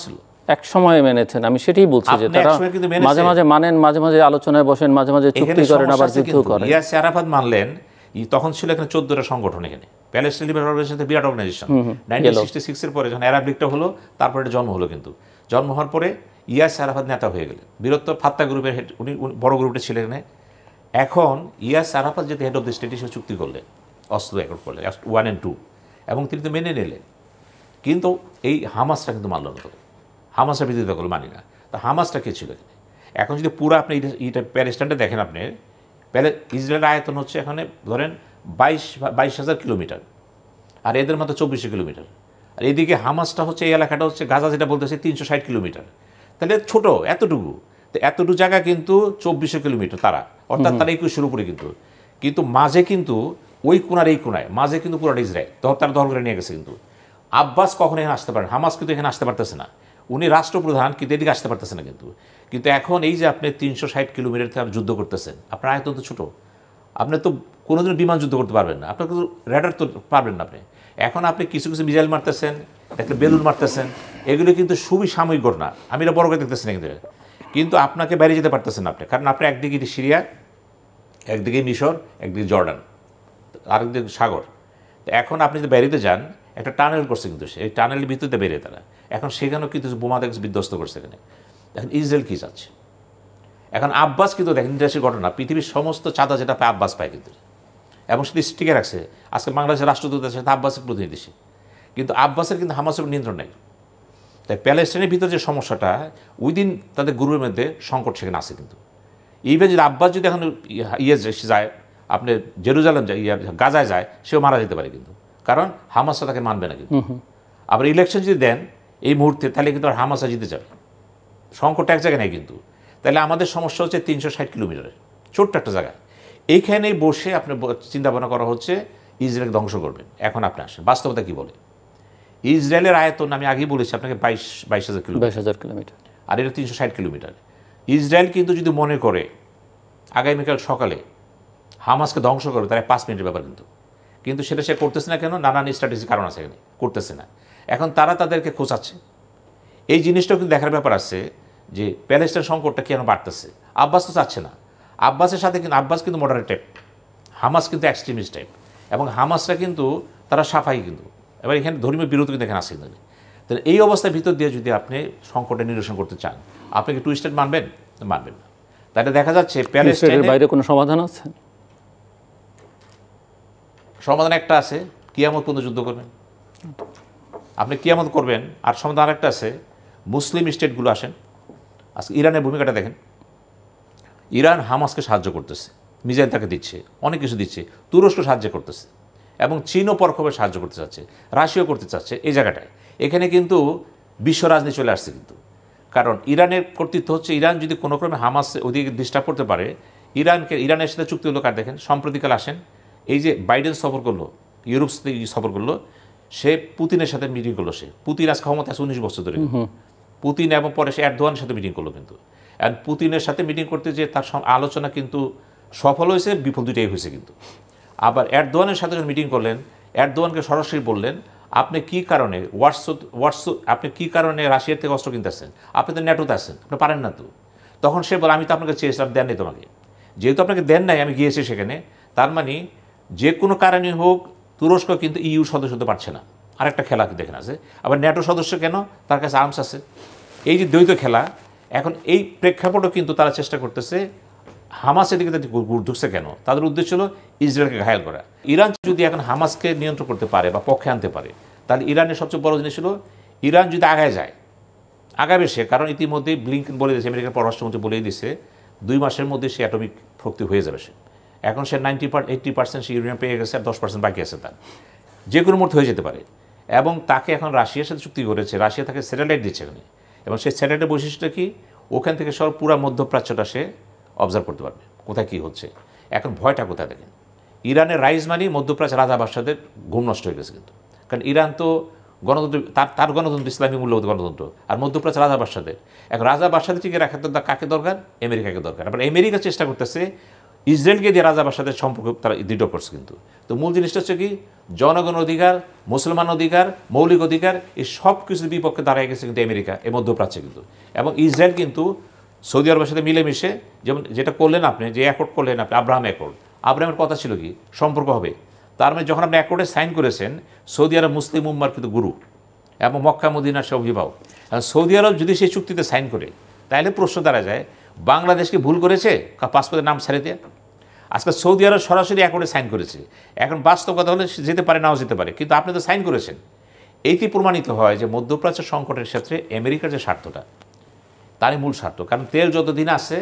এক সময় মেনেছেন, আমি সেটাই বলছি যে তারা মাঝে মাঝে মানেন, মাঝে মাঝে আলোচনায় বসেন, মাঝে মাঝে চুক্তি করেন, আবার যুদ্ধ করেন। ইয়াসির আরাফাত মানলেন, তখন ছিল এখানে চোদ্দটা সংগঠন, এখানে প্যালেস্টাইন লিবারেশন অর্গানাইজেশন বিরাট অর্গানাইজেশন। নাইনটিন সিক্সটি সিক্স এর পরে যখন আরব লীগটা হলো, তারপরে এটা জন্ম হলো। কিন্তু জন্ম হওয়ার পরে ইয়াসির আরাফাত নেতা হয়ে গেলেন, বৃহত্তর ফাত্তা গ্রুপের হেড, উনি বড় গ্রুপটা ছিলেন এখানে। এখন ইয়াসির আরাফাত যেতে হেড অফ দ্য স্টেট হিসেবে চুক্তি করলেন, অস্ত্র অ্যাকর্ড করলেন ওয়ান অ্যান্ড টু, এবং তিনি তো মেনে নিলেন। কিন্তু এই হামাসটা কিন্তু মানল না, তো হামাসের বিরোধিতা করলো, মানি না। তো হামাসটা কে ছিল এখানে? এখন যদি পুরো আপনি এটা প্যালেস্টাইনটা দেখেন, আপনি প্যালে ইসরায়েলের আয়তন হচ্ছে এখানে ধরেন বাইশ বাইশ হাজার কিলোমিটার, আর এদের মতো চব্বিশশো কিলোমিটার। আর এদিকে হামাসটা হচ্ছে, এই এলাকাটা হচ্ছে গাজা যেটা বলতেছে তিনশো ষাট কিলোমিটার। তাহলে ছোট এতটুকু, তো এতটুকু জায়গা কিন্তু চব্বিশশো কিলোমিটার তারা, অর্থাৎ তারা একুশের উপরে। কিন্তু কিন্তু মাঝে কিন্তু ওই কোনার এই কোনায় মাঝে কিন্তু পুরোটা ইসরায়েল তখন তারা দখল করে নিয়ে গেছে। কিন্তু আব্বাস কখনো এখানে আসতে পারেন, হামাস কিন্তু এখানে আসতে পারতেছে না, উনি রাষ্ট্রপ্রধান, কিন্তু এদিকে আসতে পারতেছে না। কিন্তু কিন্তু এখন এই যে আপনি তিনশো ষাট কিলোমিটার থেকে যুদ্ধ করতেছেন, আপনার আয়তন তো ছোটো, আপনি তো কোনোদিন বিমান যুদ্ধ করতে পারবেন না, আপনার কিন্তু রেডার তো পারবেন না আপনি। এখন আপনি কিছু কিছু মিসাইল মারতেছেন, একটা বেলুন মারতেছেন, এগুলো কিন্তু খুবই সাময়িক ঘটনা, আমি এটা বড় করে দেখতেছি না। কিন্তু কিন্তু আপনাকে বাইরে যেতে পারতেছেন না আপনি, কারণ আপনি একদিকে সিরিয়া, একদিকে মিশর, একদিকে জর্ডান, আরেকদিকে সাগর। তো এখন আপনি যদি বেরিয়ে যান, একটা টানেল করছে কিন্তু সে, এই টানেলের ভিতরে বেরিয়ে তারা এখন সেখানেও কিন্তু বোমা দেখে বিধ্বস্ত করছে এখানে। এখন ইসরায়েল কী চাচ্ছে? এখন আব্বাস কিন্তু দেখেন ইন্টারেস্টের ঘটনা, পৃথিবীর সমস্ত চাঁদা যেটা পায় আব্বাস পায় কিন্তু, এবং সেটি টিকে রাখছে। আজকে বাংলাদেশের রাষ্ট্রদূত আছে, সেটা আব্বাসের প্রতিনিধি, কিন্তু আব্বাসের কিন্তু হামাসের নিয়ন্ত্রণ নেই। তাই প্যালেস্টাইনের ভিতরে যে সমস্যাটা, উইদিন তাদের গ্রুপের মধ্যে সংকট সেখানে আছে। কিন্তু ইভেন যদি আব্বাস যদি এখন ইয়ে যায়, আপনি জেরুজালেম যায়, ইয়ে গাজায় যায়, সেও মারা যেতে পারে কিন্তু, কারণ হামাসটা তাকে মানবে না। কিন্তু আবার ইলেকশন যদি দেন এই মুহূর্তে, তাহলে কিন্তু আর হামাসা জিতে যাবে। সংকটটা এক জায়গায় নেই কিন্তু। তাহলে আমাদের সমস্যা হচ্ছে তিনশো ষাট কিলোমিটারের ছোট্ট একটা জায়গায়, এইখানেই বসে আপনি চিন্তা ভাবনা করা হচ্ছে ইসরায়েলকে ধ্বংস করবেন। এখন আপনি আসেন বাস্তবতা কী বলে। ইসরায়েলের আয়তন আমি আগেই বলেছি আপনাকে বাইশ বাইশ হাজার কিলোমিটার বাইশ হাজার কিলোমিটার আর এটা তিনশো ষাট কিলোমিটার। ইসরায়েল কিন্তু যদি মনে করে আগামীকাল সকালে হামাসকে ধ্বংস করবে, তারা পাঁচ মিনিটের ব্যাপার। কিন্তু কিন্তু সেটা সে করতেছে না কেন? নানান স্ট্র্যাটেজির কারণ আছে, এখানে করতেছে না। এখন তারা তাদেরকে খোঁচাচ্ছে। এই জিনিসটাও কিন্তু দেখার ব্যাপার আছে যে প্যালেস্টাইন সংকটটা কেন বাড়তেছে। আব্বাস তো চাচ্ছে না, আব্বাসের সাথে কিন্তু আব্বাস কিন্তু মডারেট টাইপ, হামাস কিন্তু এক্সট্রিমিস্ট টাইপ, এবং হামাসরা কিন্তু তারা সাফাই কিন্তু। এবার এখানে ধর্মীয় বিরোধ কিন্তু এখানে আসে। তাহলে এই অবস্থার ভিতর দিয়ে যদি আপনি সংকটে নিরসন করতে চান, আপনি কি টু স্টেট মানবেন? মানবেন না। তাহলে দেখা যাচ্ছে প্যালেস্টাইনের বাইরে কোনো সমাধান আছে? সমাধান একটা আছে, কিয়ামত পর্যন্ত যুদ্ধ করবেন আপনি, কিয়ামত করবেন। আর সমাধান আরেকটা আছে, মুসলিম স্টেটগুলো আসেন। আজকে ইরানের ভূমিকাটা দেখেন, ইরান হামাসকে সাহায্য করতেছে, মিসাইল তাকে দিচ্ছে, অনেক কিছু দিচ্ছে, তুরস্ক সাহায্য করতেছে, এবং চীনও পরোক্ষভাবে সাহায্য করতে চাচ্ছে, রাশিয়াও করতে চাচ্ছে। এই জায়গাটায় এখানে কিন্তু বিশ্ব রাজনীতি চলে আসছে। কিন্তু কারণ ইরানের কর্তৃত্ব হচ্ছে, ইরান যদি কোনো ক্রমে হামাস ওদিকে ডিস্টার্ব করতে পারে, ইরানকে ইরানের সাথে চুক্তি হলো কার দেখেন, সম্প্রতিকাল আসেন এই যে বাইডেন সফর করলো, ইউরোপ সফর করলো, সে পুতিনের সাথে মিটিং করলো। সে পুতিন আজ ক্ষমতা আছে উনিশ বছর ধরে, পুতিন এবং পরে সে এরদোয়ানের সাথে মিটিং করলো। কিন্তু অ্যান্ড পুতিনের সাথে মিটিং করতে যে তার আলোচনা কিন্তু সফল হয়েছে, বিফল দুইটাই হয়েছে। কিন্তু আবার এরদোয়ানের সাথে যখন মিটিং করলেন, এরদোয়ানকে সরাসরি বললেন, আপনি কী কারণে হোয়াটস হোয়াটস আপনি কী কারণে রাশিয়ার থেকে অস্ত্র কিনতেছেন? আপনি তো ন্যাটোতে আছেন, আপনি পারেন না তো। তখন সে বলে, আমি তো আপনাকে চেয়েছিলাম, দেন নাই তোমাকে, যেহেতু আপনাকে দেন নাই আমি গিয়েছি সেখানে। তার মানে যে কোনো কারণে হোক তুরস্ক কিন্তু ইইউ সদস্য হতে পারছে না। আরেকটা খেলা দেখেন আছে, আবার ন্যাটো সদস্য কেন? তার কাছে আর্মস আছে। এই যে দ্বৈত খেলা, এখন এই প্রেক্ষাপটও কিন্তু তারা চেষ্টা করতেছে হামাসের দিকে তাদের ঢুকছে কেন? তাদের উদ্দেশ্য হলো ইসরায়েলকে ঘায়াল করা। ইরান যদি এখন হামাসকে নিয়ন্ত্রণ করতে পারে বা পক্ষে আনতে পারে, তাহলে ইরানের সবচেয়ে বড় জিনিস হলো ইরান যদি আগায় যায়, আগাবে সে, কারণ ইতিমধ্যেই ব্লিংকেন বলে দিয়েছে, আমেরিকার পররাষ্ট্রমন্ত্রী বলেই দিয়েছে, দুই মাসের মধ্যে সে অ্যাটমিক শক্তি হয়ে যাবে। সে এখন সে নাইনটি পার এইট্টি পার্সেন্ট সে ইউরেনিয়াম পেয়ে গেছে, আর দশ পার্সেন্ট বাকি আছে তার, যে কোনো মুহূর্তে হয়ে যেতে পারে। এবং তাকে এখন রাশিয়ার সাথে চুক্তি করেছে, রাশিয়া তাকে স্যাটেলাইট দিচ্ছে এখানে, এবং সেই স্যাটেলাইটের বৈশিষ্ট্য কি, ওখান থেকে সব পুরা মধ্যপ্রাচ্যটা সে অবজার্ভ করতে পারবে, কোথায় কী হচ্ছে। এখন ভয়টা কোথায় দেখেন, ইরানের রাইজ মানি মধ্যপ্রাচ্য রাজা বাদশাদের ঘুম নষ্ট হয়ে গেছে। কিন্তু কারণ ইরান তো গণতন্ত্র, তার তার গণতন্ত্র ইসলামী মূল্যবোধ গণতন্ত্র, আর মধ্যপ্রাচ্য রাজা বাদশাদের। এখন রাজা বাদশাদের টিকে রাখার কাকে দরকার? আমেরিকাকে দরকার। আবার আমেরিকা চেষ্টা করতেছে ইসরায়েলকে দিয়ে রাজাবার সাথে সম্পর্ক তারা দৃঢ় করছে কিন্তু। তো মূল জিনিসটা হচ্ছে কি, জনগণ অধিকার, মুসলমান অধিকার, মৌলিক অধিকার, এই সব কিছুর বিপক্ষে দাঁড়ায় গেছে কিন্তু আমেরিকা এই মধ্যপ্রাচ্যে কিন্তু। এবং ইসরায়েল কিন্তু সৌদি আরবের সাথে মিলেমিশে, যেমন যেটা করলেন আপনি, যে অ্যাকর্ড করলেন আপনি, আব্রাহাম অ্যাকর্ড, আব্রাহামের কথা ছিল কি সম্পর্ক হবে। তার মানে যখন আপনি অ্যাকর্ডে সাইন করেছেন, সৌদি আরব মুসলিম উম্মার কিন্তু গুরু এবং মক্কা মদিনার সে অভিভাবক। সৌদি আরব যদি সেই চুক্তিতে সাইন করে, তাহলে প্রশ্ন দ্বারা যায় বাংলাদেশকে ভুল করেছে পাসপোর্টের নাম ছেড়ে দিয়ে। আজকে সৌদি আরব সরাসরি অ্যাকর্ডে সাইন করেছে। এখন বাস্তব কথা হলে যেতে পারে, নাও যেতে পারে, কিন্তু আপনি তো সাইন করেছেন। এইটি প্রমাণিত হয় যে মধ্যপ্রাচ্য সংকটের ক্ষেত্রে আমেরিকার যে স্বার্থটা, তারই মূল স্বার্থ। কারণ তেল যতদিন আছে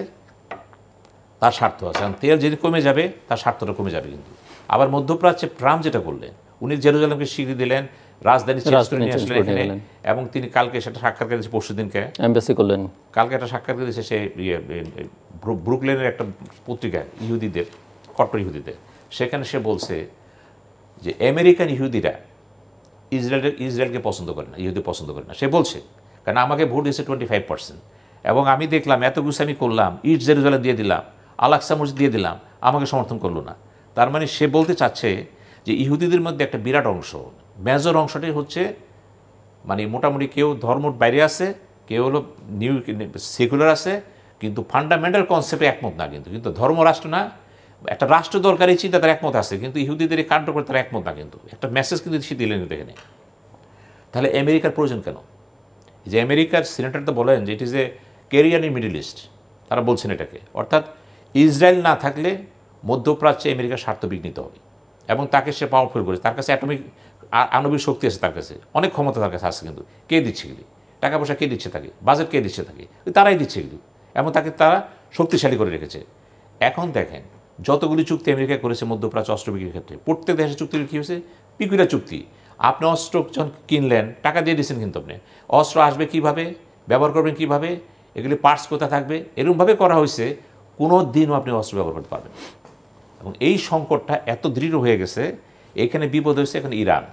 তার স্বার্থ আছে, কারণ তেল যদি কমে যাবে তার স্বার্থটা কমে যাবে কিন্তু। আবার মধ্যপ্রাচ্যে ট্রাম্প যেটা করলেন, উনি জেরুজালেমকে স্বীকৃতি দিলেন, রাজধানী চেঞ্জ করে নিয়ে আসলেন এখানে, এবং তিনি কালকে সেটা সাক্ষাৎকার দিয়েছে, পরশু দিনকে এমবাসি করলেন, কালকে একটা সাক্ষাৎকার দিয়েছে সে ইয়ে ব্রুকলেনের একটা পত্রিকা, ইহুদিদের, কট্টর ইহুদিদের। সেখানে সে বলছে যে আমেরিকান ইহুদিরা ইসরায়েলের ইসরায়েলকে পছন্দ করে না, ইহুদি পছন্দ করে না। সে বলছে, কারণ আমাকে ভোট দিয়েছে টোয়েন্টি ফাইভ পার্সেন্ট, এবং আমি দেখলাম এত কিছু আমি করলাম, ইস্ট জেরুজালেম দিয়ে দিলাম, আল-আকসা মসজিদ দিয়ে দিলাম, আমাকে সমর্থন করলো না। তার মানে সে বলতে চাচ্ছে যে ইহুদিদের মধ্যে একটা বিরাট অংশ, মেজর অংশটাই হচ্ছে মানে মোটামুটি কেউ ধর্মর বাইরে আছে, কেউ হলো নিউ সেকুলার আছে, কিন্তু ফান্ডামেন্টাল কনসেপ্টে একমত না কিন্তু। কিন্তু ধর্মরাষ্ট্র না, একটা রাষ্ট্র দরকারি চিন্তা তার একমত আছে, কিন্তু ইহুদিদের এই কাণ্ড করে তারা একমত না কিন্তু। একটা মেসেজ কিন্তু সে দিলেন এখানে। তাহলে আমেরিকার প্রয়োজন কেন? যে আমেরিকার সিনেটর তো বলেন যে it is a carrier in Middle East, তারা বলছেন এটাকে, অর্থাৎ ইসরায়েল না থাকলে মধ্যপ্রাচ্যে আমেরিকার স্বার্থ বিঘ্নিত হবে, এবং তাকে সে পাওয়ারফুল করেছে। তার কাছে অ্যাটমিক আণবিক শক্তি আছে, তার কাছে অনেক ক্ষমতা তার কাছে আছে, কিন্তু কে দিচ্ছে এগুলি? টাকা পয়সা কে দিচ্ছে তাকে? বাজেট কে দিচ্ছে তাকে? তারাই দিচ্ছে এগুলি, এবং তাকে তারা শক্তিশালী করে রেখেছে। এখন দেখেন যতগুলি চুক্তি আমেরিকা করেছে মধ্যপ্রাচ্য অস্ত্র বিক্রির ক্ষেত্রে, প্রত্যেক দেশের চুক্তিগুলি কী হয়েছে? পিকুরা চুক্তি। আপনি অস্ত্র যখন কিনলেন, টাকা দিয়ে দিচ্ছেন, কিন্তু আপনি অস্ত্র আসবে কীভাবে, ব্যবহার করবেন কীভাবে, এগুলি পার্টস কোথা থাকবে, এরকমভাবে করা হয়েছে কোনো দিনও আপনি অস্ত্র ব্যবহার করতে পারবেন। এবং এই সংকটটা এত দৃঢ় হয়ে গেছে, এখানে বিপদ হয়েছে এখন ইরান।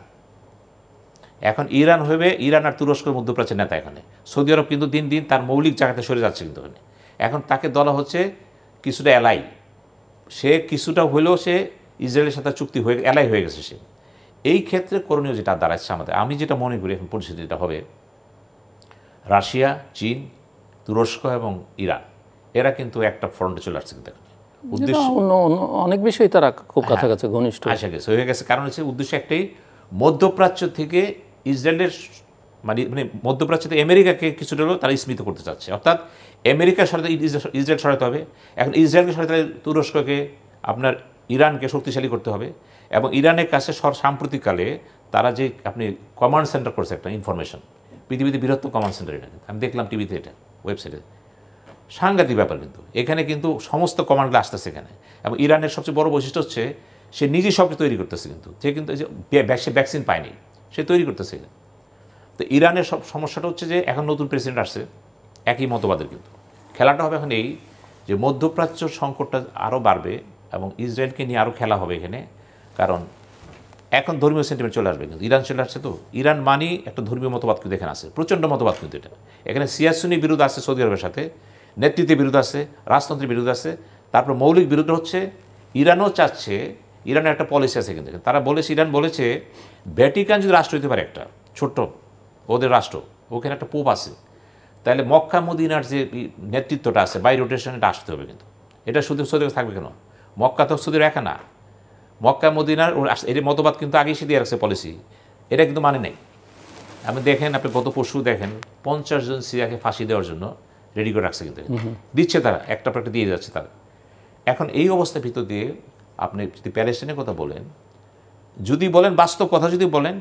এখন ইরান হবে, ইরান আর তুরস্কের মধ্যপ্রাচ্যের নেতা এখানে। সৌদি আরব কিন্তু দিন দিন তার মৌলিক জায়গাতে সরে যাচ্ছে কিন্তু এখানে। এখন তাকে বলা হচ্ছে কিছুটা এলাই, সে কিছুটা হলেও সে ইসরায়েলের সাথে চুক্তি হয়ে এলাই হয়ে গেছে সে। এই ক্ষেত্রে করণীয় যেটা দাঁড়াচ্ছে আমাদের, আমি যেটা মনে করি এখন পরিস্থিতি যেটা হবে, রাশিয়া, চীন, তুরস্ক এবং ইরান, এরা কিন্তু একটা ফ্রন্টে চলে আসছে কিন্তু। উদ্দেশ্য অনেক বিষয় তারা খুব কাছাকাছি ঘনিষ্ঠ আসা গেছে, হয়ে গেছে। কারণ হচ্ছে উদ্দেশ্য একটাই, মধ্যপ্রাচ্য থেকে ইসরায়েলের মানে মানে মধ্যপ্রাচ্য থেকে আমেরিকাকে কিছুটা হলেও তারা স্মৃত করতে চাচ্ছে, অর্থাৎ আমেরিকার সাথে ইসরায়েল সরাতে হবে। এখন ইসরায়েলকে সরাতে হলে তুরস্ককে, আপনার ইরানকে শক্তিশালী করতে হবে। এবং ইরানের কাছে সাম্প্রতিককালে তারা যে আপনি কমান্ড সেন্টার করছে একটা ইনফরমেশন, পৃথিবীতে বৃহত্তম কমান্ড সেন্টার এটা, আমি দেখলাম টিভিতে, এটা ওয়েবসাইটে, সাংঘাতিক ব্যাপার কিন্তু। এখানে কিন্তু সমস্ত কমান্ডগুলো আসতেছে এখানে। এবং ইরানের সবচেয়ে বড় বৈশিষ্ট্য হচ্ছে সে নিজে সবকে তৈরি করতেছে কিন্তু, যে কিন্তু সে ভ্যাকসিন পায়নি, সে তৈরি করতেছে। তো ইরানের সব সমস্যাটা হচ্ছে যে এখন নতুন প্রেসিডেন্ট আসছে, একই মতবাদের, কিন্তু খেলাটা হবে এখন এই যে মধ্যপ্রাচ্য সংকটটা আরও বাড়বে এবং ইসরায়েলকে নিয়ে আরও খেলা হবে এখানে। কারণ এখন ধর্মীয় সেন্টিমেন্ট চলে আসবে, কিন্তু ইরান চলে আসছে। তো ইরান মানি একটা ধর্মীয় মতবাদ কিন্তু এখানে আছে, প্রচণ্ড মতবাদ কিন্তু এটা। এখানে শিয়া সুন্নি বিরোধ আছে সৌদি আরবের সাথে, নেতৃত্বের বিরোধ আছে, রাজতন্ত্রের বিরোধ আছে, তারপর মৌলিক বিরোধ হচ্ছে ইরানও চাচ্ছে, ইরানের একটা পলিসি আছে কিন্তু তারা বলেছে, ইরান বলেছে ভ্যাটিকান যদি রাষ্ট্র হতে পারে একটা ছোট্ট ওদের রাষ্ট্র, ওখানে একটা পোপ আছে, তাহলে মক্কা মদিনার যে নেতৃত্বটা আছে বাই রোটেশন, এটা আসতে হবে কিন্তু। এটা শুধু সৌদি আরবে থাকবে কেন? মক্কা তো সৌদি একা না, মক্কা মদিনার এর মতবাদ কিন্তু আগেই সে দিয়ে রাখছে পলিসি, এটা কিন্তু মানে নেই। আপনি দেখেন, আপনি গত পরশু দেখেন পঞ্চাশ জন সিরিয়াকে ফাঁসি দেওয়ার জন্য রেডি করে রাখছে কিন্তু, দিচ্ছে তারা, একটা পর একটা দিয়ে যাচ্ছে তারা। এখন এই অবস্থার ভিতর দিয়ে আপনি যদি প্যালেস্টাইনের কথা বলেন, যদি বলেন বাস্তব কথা যদি বলেন,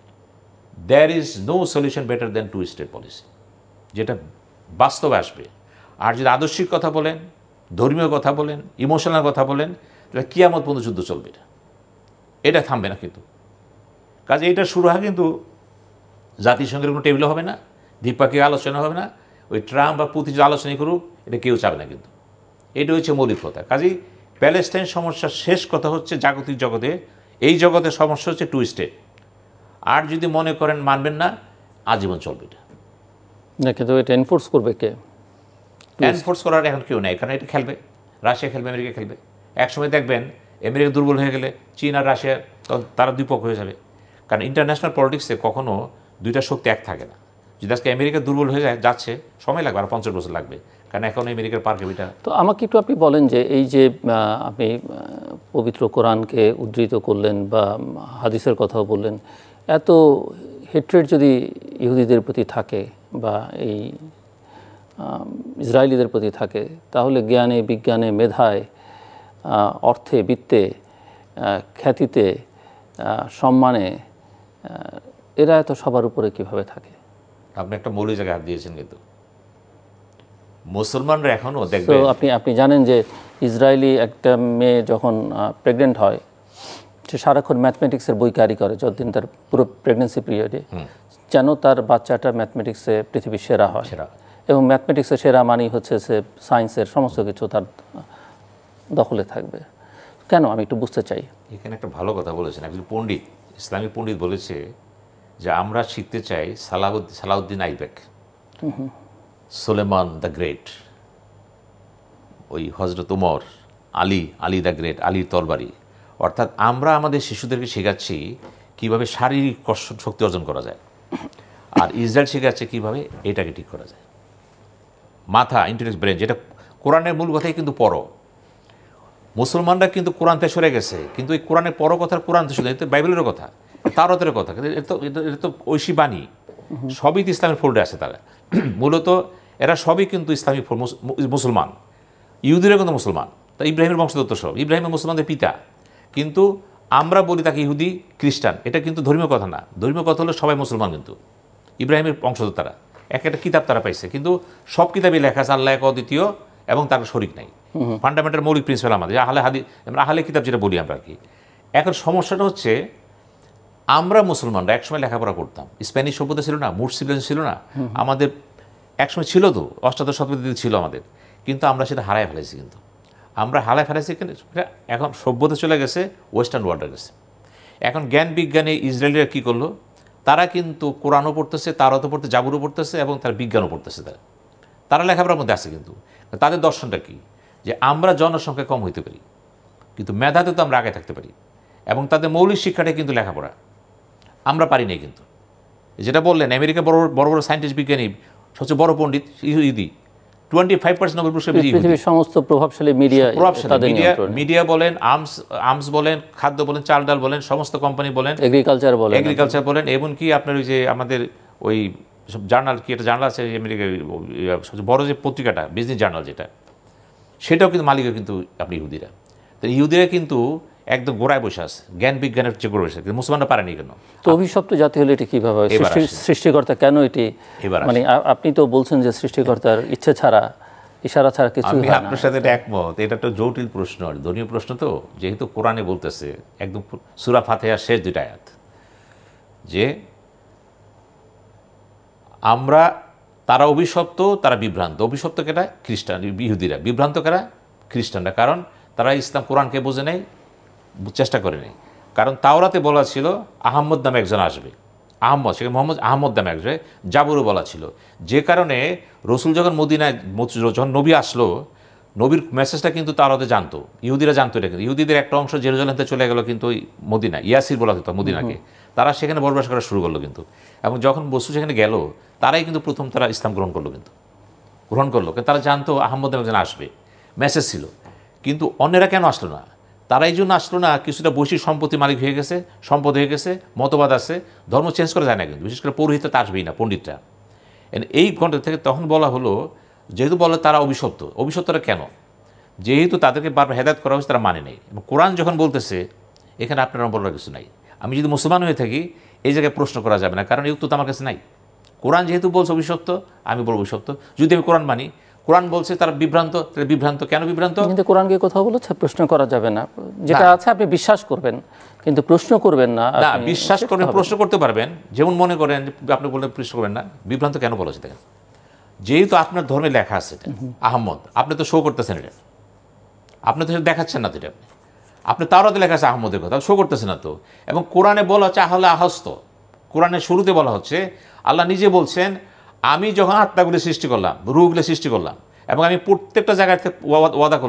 there is no solution better than two state policy, যেটা বাস্তবে আসবে। আর যদি আদর্শিক কথা বলেন, ধর্মীয় কথা বলেন, ইমোশনাল কথা বলেন, তাহলে কিয়ামত পর্যন্ত যুদ্ধ চলবে, এটা এটা থামবে না কিন্তু। কাজে এটা শুরু হয় কিন্তু জাতিসংঘের কোনো টেবিলে হবে না, দ্বিপাক্ষিক আলোচনা হবে না, ওই ট্রাম্প বা পুতিন যে আলোচনা করুক, এটা কেউ চাবে না কিন্তু। এটা হচ্ছে মৌলিক কথা। কাজেই প্যালেস্টাইন সমস্যার শেষ কথা হচ্ছে জাগতিক জগতে, এই জগতের সমস্যা হচ্ছে টু স্টেট। আর যদি মনে করেন মানবেন না, আজীবন চলবে এটা না। কিন্তু এটা এনফোর্স করবে কে? এনফোর্স করার এখন কেউ নেই, কারণ এটা খেলবে, রাশিয়া খেলবে, আমেরিকা খেলবে। একসময় দেখবেন আমেরিকা দুর্বল হয়ে গেলে চীন আর রাশিয়া তারা দুই পক্ষ হয়ে যাবে, কারণ ইন্টারন্যাশনাল পলিটিক্সে কখনো দুইটা শক্তি এক থাকে না। যদি আজকে আমেরিকা দুর্বল হয়ে যায় যাচ্ছে, সময় লাগবে, আর পঞ্চাশ বছর লাগবে, কারণ এখন আমেরিকার পার ক্যাপিটা। তো আমাকে একটু আপনি বলেন যে এই যে আপনি পবিত্র কোরআনকে উদ্ধৃত করলেন বা হাদিসের কথাও বললেন, এত হেট্রেড যদি ইহুদিদের প্রতি থাকে বা এই ইসরায়েলিদের প্রতি থাকে, তাহলে জ্ঞানে, বিজ্ঞানে, মেধায়, অর্থে, বিত্তে, খ্যাতিতে, সম্মানে এরা এত সবার উপরে কিভাবে থাকে? আপনি একটা মৌলিক জায়গায় হাত দিয়েছেন, কিন্তু মুসলমানরা এখনও দেখবেন, আপনি আপনি জানেন যে ইসরায়েলি একটা মেয়ে যখন প্রেগনেন্ট হয়, সে সারাক্ষণ ম্যাথমেটিক্সের বই ক্যারি করে যতদিন তার পুরো প্রেগনেন্সি পিরিয়ডে, যেন তার বাচ্চাটা ম্যাথমেটিক্সে পৃথিবীর সেরা হয়। এবং ম্যাথমেটিক্সের সেরা মানেই হচ্ছে সে সায়েন্সের সমস্ত কিছু তার দখলে থাকবে। কেন, আমি একটু বুঝতে চাই। এখানে একটা ভালো কথা বলেছেন একজন পণ্ডিত, ইসলামী পণ্ডিত বলেছে যে আমরা শিখতে চাই Salahuddin Salahuddin Aibak, Suleman the great, ওই হজরত Umar, Ali Ali the great, আলীর তরবারি। অর্থাৎ আমরা আমাদের শিশুদেরকে শেখাচ্ছি কীভাবে শারীরিক কষ্ট শক্তি অর্জন করা যায়, আর ইসরায়েল শেখাচ্ছে কীভাবে এটাকে ঠিক করা যায়। মাথা, ইন্টেলেক্ট, ব্রেন, যেটা কোরআনের মূল কথাই কিন্তু পড়ো। মুসলমানরা কিন্তু কোরআনতে সরে গেছে, কিন্তু এই কোরআনের পর কথার কোরআনতে শুধু এটা বাইবেলের কথা, তাওরাতের কথা, কিন্তু এটা তো এটা তো ঐশী বাণী, সবই তো ইসলামের ফোল্ডে আছে। তারা মূলত এরা সবই কিন্তু ইসলামিক মুসলমান। ইহুদিরা কিন্তু মুসলমান, তা ইব্রাহিমের বংশধর সব, ইব্রাহিমের মুসলমানদের পিতা। কিন্তু আমরা বলি তাকে ইহুদি, খ্রিস্টান, এটা কিন্তু ধর্মীয় কথা না। ধর্মীয় কথা হলো সবাই মুসলমান, কিন্তু ইব্রাহিমের বংশধর তারা। এক একটা কিতাব তারা পাইছে, কিন্তু সব কিতাবই লেখা আছে আল্লাহ এক অদ্বিতীয় এবং তার শরিক নাই। ফান্ডামেন্টাল মৌলিক প্রিন্সিপাল আমাদের আহলে হাদিস, আমরা আহলে কিতাব যেটা বলি আমরা আর কি। এখন সমস্যাটা হচ্ছে আমরা মুসলমানরা একসময় লেখাপড়া করতাম, স্প্যানিশ সভ্যতা ছিল না, মুড সিভিলাইজেশন ছিল না, আমাদের একসময় ছিল তো, অষ্টাদশ শতাব্দীতে ছিল আমাদের, কিন্তু আমরা সেটা হারায় ফেলেছি। কিন্তু আমরা হারায় ফেলেছি, এখন সভ্যতা চলে গেছে, ওয়েস্টার্ন ওয়ার্ল্ডে গেছে। এখন জ্ঞান বিজ্ঞানে ইসরায়েলিরা কী করলো, তারা কিন্তু কোরআনও পড়তেছে, তারাও পড়তে, জাবুরও পড়তেছে এবং তার বিজ্ঞানও পড়তেছে। তারা তারা লেখাপড়ার মধ্যে আছে, কিন্তু তাদের দর্শনটা কি, যে আমরা জনসংখ্যা কম হইতে পারি, কিন্তু মেধাতে তো আমরা আগে থাকতে পারি। এবং তাদের মৌলিক শিক্ষাটাই কিন্তু লেখাপড়া, আমরা পারি নাই। কিন্তু যেটা বললেন, আমেরিকা বড় বড় বড় সায়েন্টিস্ট, বিজ্ঞানী, সবচেয়ে বড় পণ্ডিত ইহুদি, টোয়েন্টি ফাইভ পার্সেন্ট নোবেল পুরস্কার পৃথিবীর সমস্ত প্রভাবশালী মিডিয়া, মিডিয়া মিডিয়া বলেন, আর্মস আর্মস বলেন, খাদ্য বলেন, চাল ডাল বলেন, সমস্ত কোম্পানি বলেন, এগ্রিকালচার বলেন এগ্রিকালচার বলেন এমনকি আপনার ওই যে আমাদের ওই সব জার্নাল, কি একটা জার্নাল আছে আমেরিকায় সবচেয়ে বড় যে পত্রিকাটা, বিজনেস জার্নাল যেটা, সেটাও কিন্তু মালিকও কিন্তু আপনি ইহুদিরা। তো ইহুদিরা কিন্তু একদম গোড়ায় বসে আছে, জ্ঞান বিজ্ঞানের চেয়ে গোড়ায় বসে আছে, কিন্তু মুসলমানরা পারেনি কেন? তো অভিশপ্ত জাতি হলে এটি কীভাবে, সৃষ্টিকর্তা কেন এটি, মানে আপনি তো বলছেন যে সৃষ্টিকর্তার ইচ্ছে ছাড়া, ইশারা ছাড়া কিছু হয় না। আপনার সাথে এটা একমত, এটা একটা জটিল প্রশ্ন, ধর্মীয় প্রশ্ন। তো যেহেতু কোরআনে বলতেছে একদম সূরা ফাতিহার শেষ দুইটা আয়াত, যে আমরা, তারা অভিশপ্ত, তারা বিভ্রান্ত। অভিশপ্ত কেটা? খ্রিস্টান, ইহুদিরা। বিভ্রান্ত কারা? খ্রিস্টানরা। কারণ তারা ইসলাম কোরআনকে বোঝে নেই, চেষ্টা করে নেই। কারণ তাওরাতে বলা ছিল আহম্মদ নামে একজন আসবে, আহম্মদ, সেখানে মোহাম্মদ আহম্মদ নামে আসবে, জাবুরও বলা ছিল। যে কারণে রসুল যখন মদিনায়, যখন নবী আসলো, নবীর মেসেজটা কিন্তু তাওরাতে জানতো, ইহুদিরা জানতো এটা। কিন্তু ইহুদিদের একটা অংশ জেরুজালেমতে চলে গেল, কিন্তু ওই মদিনা, ইয়াসির বলা হতো মদিনাকে, তারা সেখানে বসবাস করা শুরু করলো। কিন্তু এবং যখন বস্তু সেখানে গেল, তারাই কিন্তু প্রথম তারা ইসলাম গ্রহণ করলো, কিন্তু গ্রহণ করলো, কিন্তু তারা জানতো আহম্মদ একজন আসবে, মেসেজ ছিল। কিন্তু অন্যেরা কেন আসলো না? তারা এই জন্য আসলো না, কিছুটা বৈশ্বিক সম্পত্তি মালিক হয়ে গেছে, সম্পদ হয়ে গেছে, মতবাদ আছে, ধর্ম চেঞ্জ করা যায় না। কিন্তু বিশেষ করে পৌরোহিত তা আসবেই না, পণ্ডিতরা। এই কন্টেক্সট থেকে তখন বলা হলো, যেহেতু বলে তারা অভিশপ্ত, অভিশপ্তরা কেন? যেহেতু তাদেরকে বারবার হেদায়েত করা হয়েছে, তারা মানে নেই। এবং কোরআন যখন বলতেছে এখানে আপনার বলার কিছু নাই, আমি যদি মুসলমান হয়ে থাকি এই জায়গায় প্রশ্ন করা যাবে না, কারণ এই উত্তর তো আমার কাছে নাই। কোরআন যেহেতু বলছে অভিশপ্ত, আমি বলবো অভিশপ্ত। যদি আমি কোরআন মানি, কোরআন বলছে তারা বিভ্রান্ত, তাহলে বিভ্রান্ত কেন? বিভ্রান্ত কিন্তু কোরআনকে কোথাও বলেছে প্রশ্ন করা যাবে না, যেটা আছে আপনি বিশ্বাস করবেন, কিন্তু প্রশ্ন করবেন না। না, বিশ্বাস করবেন, প্রশ্ন করতে পারবেন। যেমন মনে করেন আপনি বললেন প্রশ্ন করবেন না, বিভ্রান্ত কেন বলেছে দেখেন, যেহেতু আপনার ধর্মে লেখা আছে আহম্মদ, আপনি তো শো করতেছেন এটা, আপনি তো দেখাচ্ছেন না তো, এটা আপনি আপনি তাওরাতে লেখা আছে আহম্মদের কথা, শো করতেছেন না তো। এবং কোরআনে বলা হচ্ছে আহলে আহস্ত, কোরআনের শুরুতে বলা হচ্ছে, আল্লাহ নিজে বলছেন, আমি যখন আত্মাগুলি সৃষ্টি করলাম, রূহগুলি সৃষ্টি করলাম, এবং আমি প্রত্যেকটা জায়গায় ওয়াদা করলাম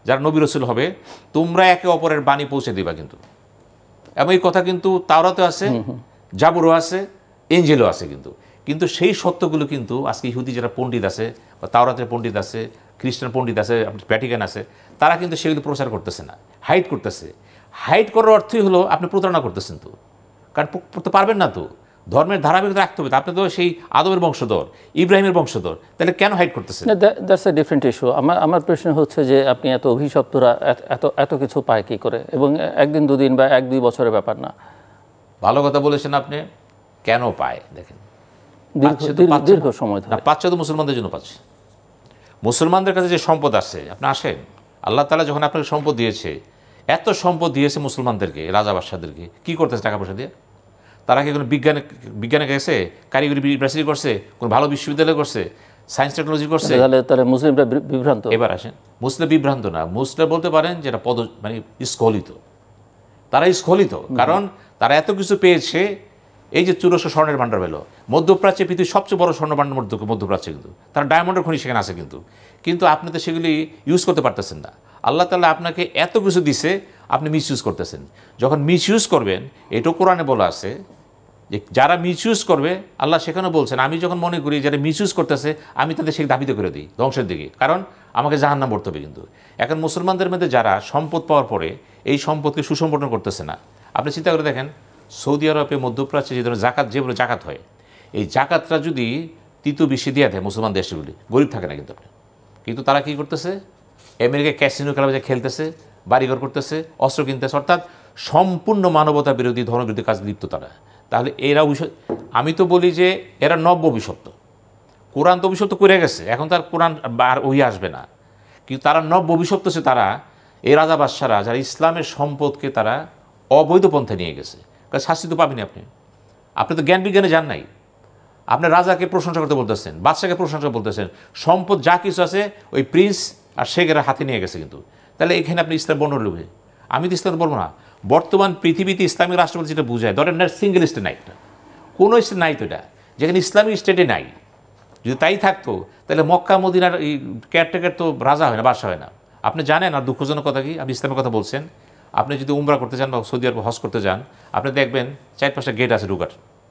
যারা নবী রাসূল হবে তোমরা একে অপরের বাণী পৌঁছে দিবা কিন্তু এবং এই কথা কিন্তু তাওরাতে আছে জাবুরও আছে এঞ্জেলও আছে কিন্তু কিন্তু সেই সত্যগুলো কিন্তু আজকে ইহুদি যারা পণ্ডিত আছে বা তাওরাতের পণ্ডিত আছে খ্রিস্টান পণ্ডিত আছে ভ্যাটিকান আছে তারা কিন্তু সেগুলো প্রচার করতেছে না হাইড করতেছে হাইড করার অর্থই হলো আপনি প্রতারণা করতেছেন তো কারণ করতে পারবেন না তো ধর্মের ধারাবাহিকতা রাখতে হবে আপনি তো সেই আদমের বংশধর ইব্রাহিমের বংশধর তাহলে কেন হাইড করতেছেন দ্যাটস এ ডিফারেন্ট ইস্যু আমার আমার প্রশ্ন হচ্ছে যে আপনি এত অভিশপ্তরা এত এত কিছু পায় কী করে এবং একদিন দুদিন বা এক দুই বছরের ব্যাপার না ভালো কথা বলেছেন আপনি কেন পায় দেখেন দীর্ঘ সময় ধরে পাচ্ছে তো মুসলমানদের জন্য পাচ্ছে মুসলমানদের কাছে যে সম্পদ আছে আপনি আসেন আল্লাহ তাআলা যখন আপনাকে সম্পদ দিয়েছে এত সম্পদ দিয়েছে মুসলমানদেরকে রাজা বাদশাদেরকে কী করতেছে টাকা পয়সা দিয়ে তারা কি কোনো বিজ্ঞানে বিজ্ঞানে গেছে কারিগরি ইউনিভার্সিটি করছে কোনো ভালো বিশ্ববিদ্যালয় করছে সায়েন্স টেকনোলজি করছে তাহলে তাহলে মুসলিমরা বিভ্রান্ত এবার আসেন মুসলিম বিভ্রান্ত না মুসলিম বলতে পারেন যেটা পদ মানে স্খলিত তারা স্খলিত কারণ তারা এত কিছু পেয়েছে এই যে চুরস্ক স্বর্ণের ভাণ্ডার পেল মধ্যপ্রাচ্যে পৃথিবীর সবচেয়ে বড় স্বর্ণ ভাণ্ডার মধ্য মধ্যপ্রাচ্যে কিন্তু তারা ডায়মন্ডের খনি সেখানে আছে কিন্তু কিন্তু আপনি তো সেগুলি ইউজ করতে পারতেছেন না আল্লাহ তাআলা আপনাকে এত কিছু দিছে আপনি মিস ইউজ করতেছেন যখন মিস ইউজ করবেন এটাও কোরআনে বলা আছে যে যারা মিস ইউজ করবে আল্লাহ সেখানে বলছেন আমি যখন মনে করি যারা মিস ইউজ করতেছে আমি তাদের সেই দাবিতে করে দিই ধ্বংসের দিকে কারণ আমাকে জাহান্নাম পড়তে হবে কিন্তু এখন মুসলমানদের মধ্যে যারা সম্পদ পাওয়ার পরে এই সম্পদকে সুসম্পন্ন করতেছে না আপনি চিন্তা করে দেখেন সৌদি আরবে মধ্যপ্রাচ্যে যে ধরনের জাকাত যেগুলো জাকাত হয় এই জাকাতটা যদি তৃতীয় বিশ্বে দেওয়া দেয় মুসলমান দেশগুলি গরিব থাকে না কিন্তু আপনি কিন্তু তারা কী করতেছে আমেরিকায় ক্যাসিনো খেলা খেলতেছে বাড়িঘর করতেছে অস্ত্র কিনতেছে অর্থাৎ সম্পূর্ণ মানবতা বিরোধী ধর্মবিরোধী কাজ লিপ্ত তারা তাহলে এরা আমি তো বলি যে এরা নব্য অভিশপ্ত কোরআন তো অভিশপ্ত করে গেছে এখন তার কোরআন আর ওই আসবে না কিন্তু তারা নব্য অভিশপ্ত সে তারা এই রাজা বাদশারা যারা ইসলামের সম্পদকে তারা অবৈধ পন্থা নিয়ে গেছে কারণ শাস্তি তো পাবেনি আপনি আপনি তো জ্ঞান বিজ্ঞানে যান নাই আপনি রাজাকে প্রশংসা করতে বলতেছেন বাদশাকে প্রশংসা বলতেছেন সম্পদ যা কিছু আছে ওই প্রিন্স আর শেখেরা হাতে নিয়ে গেছে কিন্তু তাহলে এখানে আপনি ইসলাম বর্ণ লুবে আমি তো ইসলাম বলবো না বর্তমান পৃথিবীতে ইসলামিক রাষ্ট্রপতি যেটা বোঝায় ধরেন না সিঙ্গেল স্টেট নাই এটা কোনো স্টেট নাই তো এটা যেখানে ইসলামিক স্টেটে নাই যদি তাই থাকতো তাহলে মক্কা মদিনার এই কেয়ারটেকার তো রাজা হয় না বাদশা হয় না আপনি জানেন আর দুঃখজনক কথা কি আপনি ইসলামের কথা বলছেন আপনি যদি উমরা করতে যান বা সৌদি আরব হজ করতে যান আপনি দেখবেন চার পাঁচটা গেট আছে ঢুকার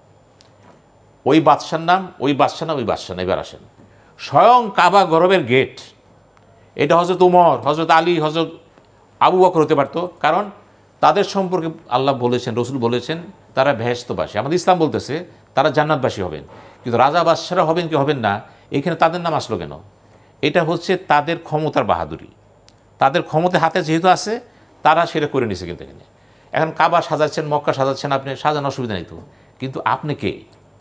ওই বাদশার নাম ওই বাদশা না ওই বাদশা না এবার আসেন স্বয়ং কাবা গরবের গেট এটা হজরত উমর হজরত আলী হজরত আবু বকর হতে পারতো কারণ তাদের সম্পর্কে আল্লাহ বলেছেন রসুল বলেছেন তারা বেহেশতবাসী আমাদের ইসলাম বলতেছে তারা জান্নাতবাসী হবেন কিন্তু রাজা বাদশারা হবেন কি হবেন না এখানে তাদের নাম আসলো কেন এটা হচ্ছে তাদের ক্ষমতার বাহাদুরি তাদের ক্ষমতা হাতে যেহেতু আছে তারা সেটা করে নিছে কিন্তু এখানে এখন কাবা সাজাচ্ছেন মক্কা সাজাচ্ছেন আপনি সাজানোর অসুবিধা নেই তো কিন্তু আপনি কে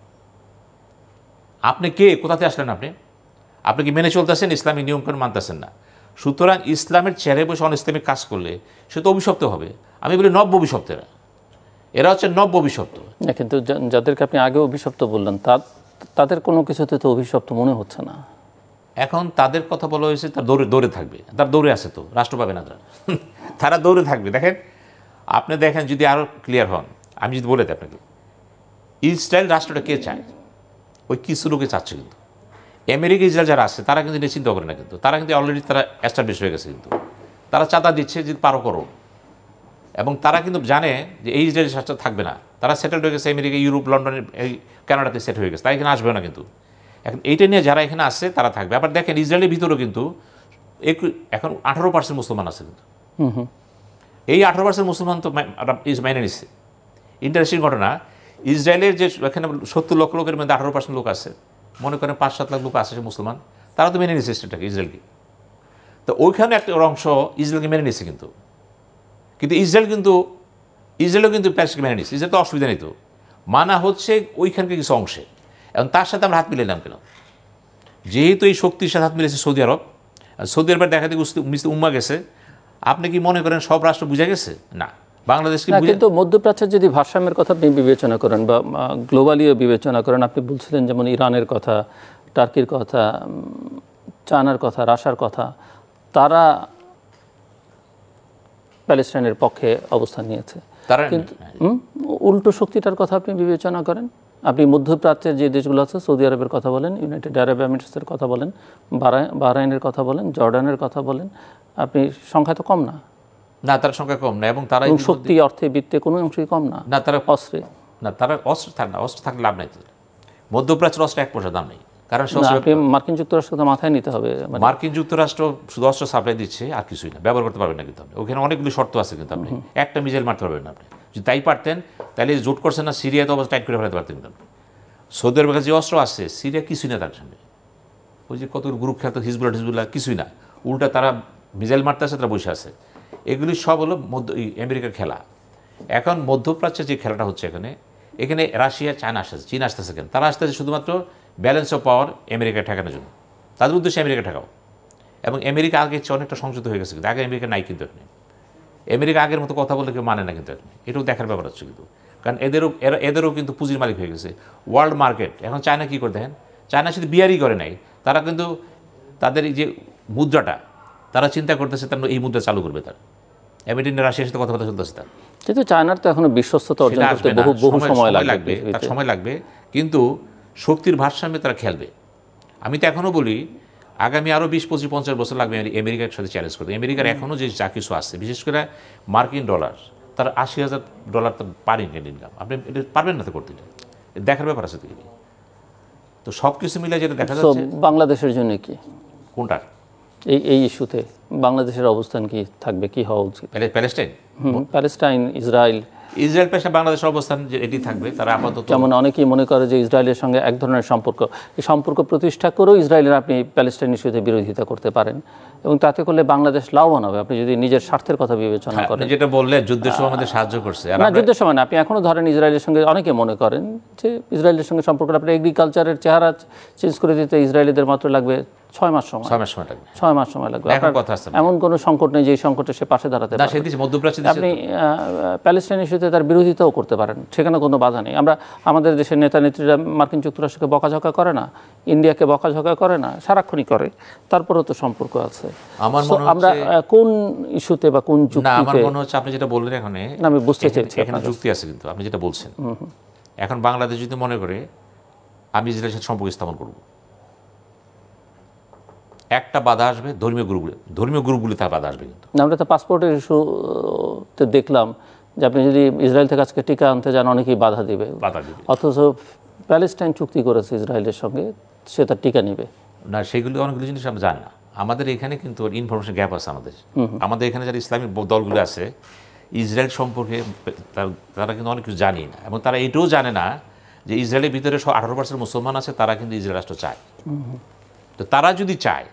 আপনি কে কোথাতে আসলেন আপনি আপনি কি মেনে চলতেছেন ইসলামিক নিয়মকানুন মানতেছেন না সুতরাং ইসলামের চেহারে বসে অনইসলামিক কাজ করলে সে তো অভিশপ্ত হবে আমি বলি নব্য অভিশপ্তেরা এরা হচ্ছে নব্য অভিশপ্ত না কিন্তু যাদেরকে আপনি আগে অভিশপ্ত বললেন তাদের কোনো কিছুতে তো অভিশপ্ত মনে হচ্ছে না এখন তাদের কথা বলা হয়েছে তার দৌড়ে দৌড়ে থাকবে তার দৌড়ে আছে তো রাষ্ট্র পাবে না তারা তারা দৌড়ে থাকবে দেখেন আপনি দেখেন যদি আরও ক্লিয়ার হন আমি যদি বলে দিই আপনাকে ইসরায়েল রাষ্ট্রটা কে চায় ওই কিছু লোকে চাচ্ছে কিন্তু আমেরিকা ইসরায়েল যারা আছে তারা কিন্তু নিয়ে চিন্তা করে না কিন্তু তারা কিন্তু অলরেডি তারা এস্টাবলিশ হয়ে গেছে কিন্তু তারা চাঁদা দিচ্ছে যদি পারো করো এবং তারা কিন্তু জানে যে এই ইসরায়েল রাষ্ট্র থাকবে না তারা সেটেলড হয়ে গেছে আমেরিকা ইউরোপ লন্ডনের এই কানাডাতে সেট হয়ে গেছে তাই এখানে আসবে না কিন্তু এখন এইটা নিয়ে যারা এখানে আসছে তারা থাকবে আবার দেখেন ইসরায়েলের ভিতরেও কিন্তু এখন আঠারো পার্সেন্ট মুসলমান আছে কিন্তু এই আঠারো পার্সেন্ট মুসলমান তো মেনে নিচ্ছে ইন্টারেস্টিং ঘটনা ইসরায়েলের যে এখানে সত্তর লক্ষ লোকের মধ্যে আঠারো পার্সেন্ট লোক আছে মনে করেন পাঁচ সাত লাখ লোক আছে মুসলমান তারা তো মেনে নিচ্ছে স্টেটটাকে ইসরায়েলকে তো ওইখানে একটা অংশ ইসরায়েলকে মেনে নিচ্ছে কিন্তু কিন্তু ইসরায়েল কিন্তু ইসরায়েলও কিন্তু প্যালেস্টাইনকে মেনে নিচ্ছে ইসরায়েল তো অসুবিধা নেই তো মানা হচ্ছে ওইখানকে কিছু অংশে এবং তার সাথে আমরা হাত মিলাইলাম কেন যেহেতু এই শক্তির সাথে হাত মিলেছে সৌদি আরব সৌদি আরবের দেখা দেখি মিস্টার উম্মা গেছে আপনি কি মনে করেন সব রাষ্ট্র বুঝে গেছে না বাংলাদেশকে কিন্তু মধ্যপ্রাচ্যের যদি ভারসাম্যের কথা আপনি বিবেচনা করেন বা গ্লোবালিও বিবেচনা করেন আপনি বলছিলেন যেমন ইরানের কথা টার্কির কথা চায়নার কথা রাশিয়ার কথা তারা প্যালেস্টাইনের পক্ষে অবস্থান নিয়েছে তারা কিন্তু উল্টো শক্তিটার কথা আপনি বিবেচনা করেন আপনি মধ্যপ্রাচ্যের যে দেশগুলো আছে, সৌদি আরবের কথা বলেন, ইউনাইটেড আরব এমিরেটসের কথা বলেন, বাহরাইনের কথা বলেন, জর্ডানের কথা বলেন, আপনি সংখ্যা তো কম না। না, তার সংখ্যা কম না, এবং তারা শক্তি, অর্থে, বিত্তে কোনো অংশই কম না। না, তারা অস্ত্রে না, তারা অস্ত্র থাকে না, অস্ত্র থাকলে লাভ নাই। মধ্যপ্রাচ্যের অস্ত্র এক পয়সা দাম নেই, কারণ মার্কিন যুক্তরাষ্ট্রকে মাথায় নিতে হবে। মার্কিন যুক্তরাষ্ট্র শুধু অস্ত্র সাপ্লাই দিচ্ছে, আর কিছুই না, ব্যবহার করতে পারবেন না কিন্তু আপনি। ওখানে অনেকগুলো শর্ত আছে, কিন্তু আপনি একটা মিসাইল মারতে পারবেন না। আপনি যদি তাই পারতেন, তাহলে জোট করছেন না, সিরিয়া তো অবস্থা টাইট করে ফেলাতে পারতেন। কিন্তু সৌদি আরবের কাছে যে অস্ত্র আছে, সিরিয়া কিছুই না তার সঙ্গে। ওই যে কত গ্রুপ খ্যাত হিজবুল্লাহ হিজবুল্লাহ কিছুই না, উল্টা তারা মিসাইল মারতে আছে, তারা বসে আছে। এগুলি সব হলো মধ্য আমেরিকার খেলা। এখন মধ্যপ্রাচ্যের যে খেলাটা হচ্ছে এখানে, এখানে রাশিয়া, চায়না আসতেছে, চীন আসতেছে। কেন তারা আসতেছে? শুধুমাত্র ব্যালেন্স অফ পাওয়ার আমেরিকা ঠেকানোর জন্য। তাদের উদ্দেশ্যে আমেরিকা ঠেকাও। এবং আমেরিকা আগে চেয়ে অনেকটা সংযত হয়ে গেছে, কিন্তু আগে আমেরিকা নাই। কিন্তু এখানে আমেরিকা আগের মতো কথা বললে কেউ মানে না, কিন্তু এখানে এটাও দেখার ব্যাপার হচ্ছে। কিন্তু কারণ এদেরও এরা এদেরও কিন্তু পুঁজির মালিক হয়ে গেছে, ওয়ার্ল্ড মার্কেট। এখন চায়না কী করে দেখেন, চায়না শুধু বিয়ারই করে নাই, তারা কিন্তু তাদের এই যে মুদ্রাটা, তারা চিন্তা করতেছে তার এই মুদ্রা চালু করবে। তার আমেরিকা রাশিয়ার সাথে কথা কথা চলতেছে। তার কিন্তু চায়নার তো এখনো বিশ্বস্ততা অর্জন করতে বহু বহু সময় লাগবে, তার সময় লাগবে, কিন্তু শক্তির ভারসাম্যে তারা খেলবে। আমি তো এখনও বলি, আগামী আরও বিশ পঁচিশ পঞ্চাশ বছর লাগবে আমেরিকার সাথে চ্যালেঞ্জ করতে। আমেরিকার এখনও যে যা কিছু আছে, বিশেষ করে মার্কিন ডলার, তার আশি হাজার ডলার তো পারেন ইনকাম। আপনি এটা পারবেন না তো করতে, দেখার ব্যাপার আছে। তো সব কিছু মিলে যেটা দেখা যাচ্ছে, বাংলাদেশের জন্য কি কোনটা এই এই ইস্যুতে বাংলাদেশের অবস্থান কি থাকবে, কি হওয়া উচিত? প্যালেস্টাইন, প্যালেস্টাইন, ইসরায়েল ইসরায়েল পেশা বাংলাদেশের অবস্থান যে এটি থাকবে। তারা আপাতত যেমন অনেকেই মনে করে যে ইসরায়েলের সঙ্গে এক ধরনের সম্পর্ক, এই সম্পর্ক প্রতিষ্ঠা করেও ইসরায়েলের আপনি প্যালেস্টাইন ইস্যুতে বিরোধিতা করতে পারেন, এবং তাতে করলে বাংলাদেশ লাভবান হবে আপনি যদি নিজের স্বার্থের কথা বিবেচনা করেন। যেটা বললে যুদ্ধের সময় আমাদের সাহায্য করছে না, যুদ্ধের সময় না, আপনি এখনো ধরেন ইসরায়েলের সঙ্গে অনেকে মনে করেন যে ইসরায়েলের সঙ্গে সম্পর্ক আপনি এগ্রিকালচারের চেহারা চেঞ্জ করে দিতে ইসরায়েলিদের মাত্র লাগবে ছয় মাস সময়। ছয় মাস সময় লাগবে ছয় মাস সময় লাগবে কথা আছে। এমন কোনো সংকট নেই যে সংকটে সে পাশে দাঁড়াতে পারে। আপনি প্যালেস্টাইন ইস্যুতে তার বিরোধিতাও করতে পারেন, সেখানে কোনো বাধা নেই। আমরা আমাদের দেশের নেতা নেত্রীরা মার্কিন যুক্তরাষ্ট্রকে বকাঝকা করে না, ইন্ডিয়াকে বকাঝকা করে না, সারাক্ষণই করে, তারপরেও তো সম্পর্ক আছে। আমার মনে আমরা কোন ইস্যুতে বা কোন যুক্তিতে, আমার মনে হচ্ছে আপনি যেটা বললেন এখানে, আমি বুঝতে চাইছি এখানে যুক্তি আছে। কিন্তু আপনি যেটা বলছেন, এখন বাংলাদেশ যদি মনে করে আমি ইসরায়েলের সাথে সম্পর্ক স্থাপন করব, একটা বাধা আসবে ধর্মীয় গ্রুপগুলি, ধর্মীয় গ্রুপগুলি তার বাধা আসবে। কিন্তু আমরা তো পাসপোর্টের ইস্যুতে দেখলাম যে আপনি যদি ইসরায়েল থেকে আজকে টিকা আনতে যান অনেকেই বাধা দিবে, বাধা দিবে। অথচ প্যালেস্টাইন চুক্তি করেছে ইসরায়েলের সঙ্গে, সে তার টিকা নিবে না। সেগুলি অনেকগুলো জিনিস আমরা জানি না। আমাদের এখানে কিন্তু ইনফরমেশন গ্যাপ আছে। আমাদের আমাদের এখানে যারা ইসলামিক দলগুলো আছে, ইসরায়েল সম্পর্কে তারা কিন্তু অনেক কিছু জানি না, এবং তারা এটাও জানে না যে ইসরায়েলের ভিতরে আঠারো পার্সেন্ট মুসলমান আছে, তারা কিন্তু ইসরায়েল রাষ্ট্র চায়। তো তারা যদি চায়,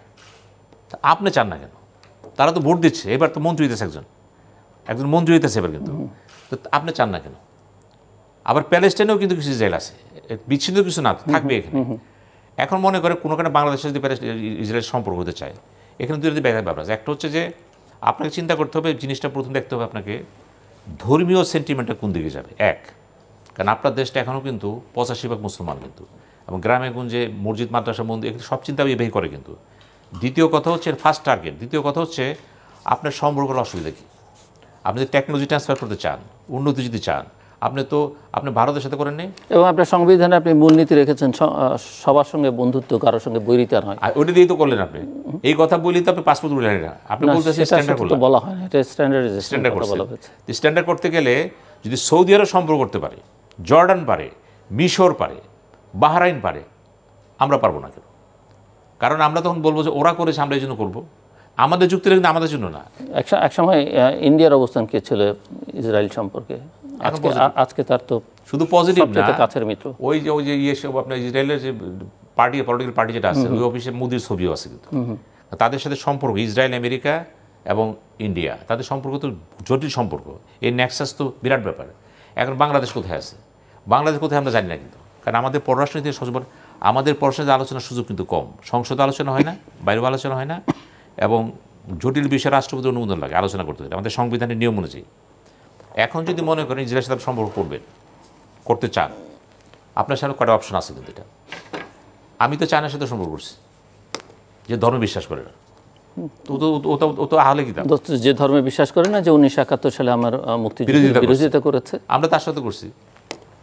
আপনি চান না কেন? তারা তো ভোট দিচ্ছে, এবার তো মন্ত্রী হইতেছে, একজন একজন মন্ত্রী হইতেছে এবার, কিন্তু তো আপনি চান না কেন? আবার প্যালেস্টাইনেও কিন্তু কিছু ইসরায়েল আছে, বিচ্ছিন্ন কিছু না থাকবে এখানে। এখন মনে করে কোনো কারণে বাংলাদেশে যদি ইসরায়েল সম্পর্ক হতে চায়, এখানে দুই যদি ব্যাপার ব্যাপার আছে। একটা হচ্ছে যে আপনাকে চিন্তা করতে হবে, জিনিসটা প্রথম দেখতে হবে আপনাকে ধর্মীয় সেন্টিমেন্টটা কোন দিকে যাবে। এক, কারণ আপনার দেশটা এখনও কিন্তু পঁচাশি ভাগ মুসলমান, কিন্তু এবং গ্রামে গঞ্জে মসজিদ, মাদ্রাসা, মন্দির, এগুলো সব চিন্তা এভাবেই করে। কিন্তু দ্বিতীয় কথা হচ্ছে ফার্স্ট টার্গেট। দ্বিতীয় কথা হচ্ছে আপনার সম্পর্কের অসুবিধা কী? আপনি যদি টেকনোলজি ট্রান্সফার করতে চান, উন্নতি যদি চান, আপনি তো আপনি ভারতের সাথে করেন নেই, এবং আপনার সংবিধানে আপনি মূলনীতি রেখেছেন সবার সঙ্গে বন্ধুত্ব, কারোর সঙ্গে বৈরিতা নয়। ওইটা দিয়েই তো করলেন আপনি। এই কথা বলি তো আপনি পাসপোর্ট বললেন না, আপনি বলতেছেন স্ট্যান্ডার্ড করলেন, বলা হয় না, এটা স্ট্যান্ডার্ড স্ট্যান্ডার্ড বলা হয়েছে। স্ট্যান্ডার্ড করতে গেলে যদি সৌদি আরব সম্পর্ক করতে পারে, জর্ডান পারে, মিশর পারে, বাহরাইন পারে, আমরা পারবো না কেন? কারণ আমরা তখন বলবো যে ওরা করেছে, আমরা এই জন্য করবো। আমাদের যুক্তি কিন্তু আমাদের জন্য না। এক সময় ইন্ডিয়ার অবস্থান কি ছিল ইসরায়েল সম্পর্কে? আজকে তার তো শুধু পজিটিভ না, কাছের মিত্র। ওই যে ওই যে ইয়ে সব আপনার ইসরায়েলের যে পার্টি, পলিটিক্যাল পার্টি যেটা আছে, ওই অফিসে মোদির ছবিও আছে। কিন্তু তাদের সাথে সম্পর্ক ইসরায়েল, আমেরিকা এবং ইন্ডিয়া, তাদের সম্পর্ক তো জটিল সম্পর্ক। এই নেক্সাস তো বিরাট ব্যাপার। এখন বাংলাদেশ কোথায় আছে, বাংলাদেশ কোথায় আমরা জানি না। কিন্তু কারণ আমাদের পররাষ্ট্রনীতি সচবর, আমাদের পররাষ্ট্রের আলোচনার সুযোগ কিন্তু কম। সংসদে আলোচনা হয় না, বাইরেও আলোচনা হয় না, এবং জটিল বিষয়ে রাষ্ট্রপতি অনুমোদন লাগে আলোচনা করতে গেলে আমাদের সংবিধানের নিয়ম অনুযায়ী। এখন যদি মনে করেন ইসরায়েলের সাথে সম্পর্ক করবেন, করতে চান, আপনার সামনে কটা অপশন আছে। কিন্তু এটা আমি তো চায়নার সাথে সম্পর্ক করছি, যে ধর্ম বিশ্বাস করে না, ও তো আহলে কিতাব, যে ধর্মে বিশ্বাস করে না, যে উনিশশো একাত্তর সালে আমার মুক্তিযুদ্ধের বিরোধিতা করেছে, আমরা তার সাথে করছি।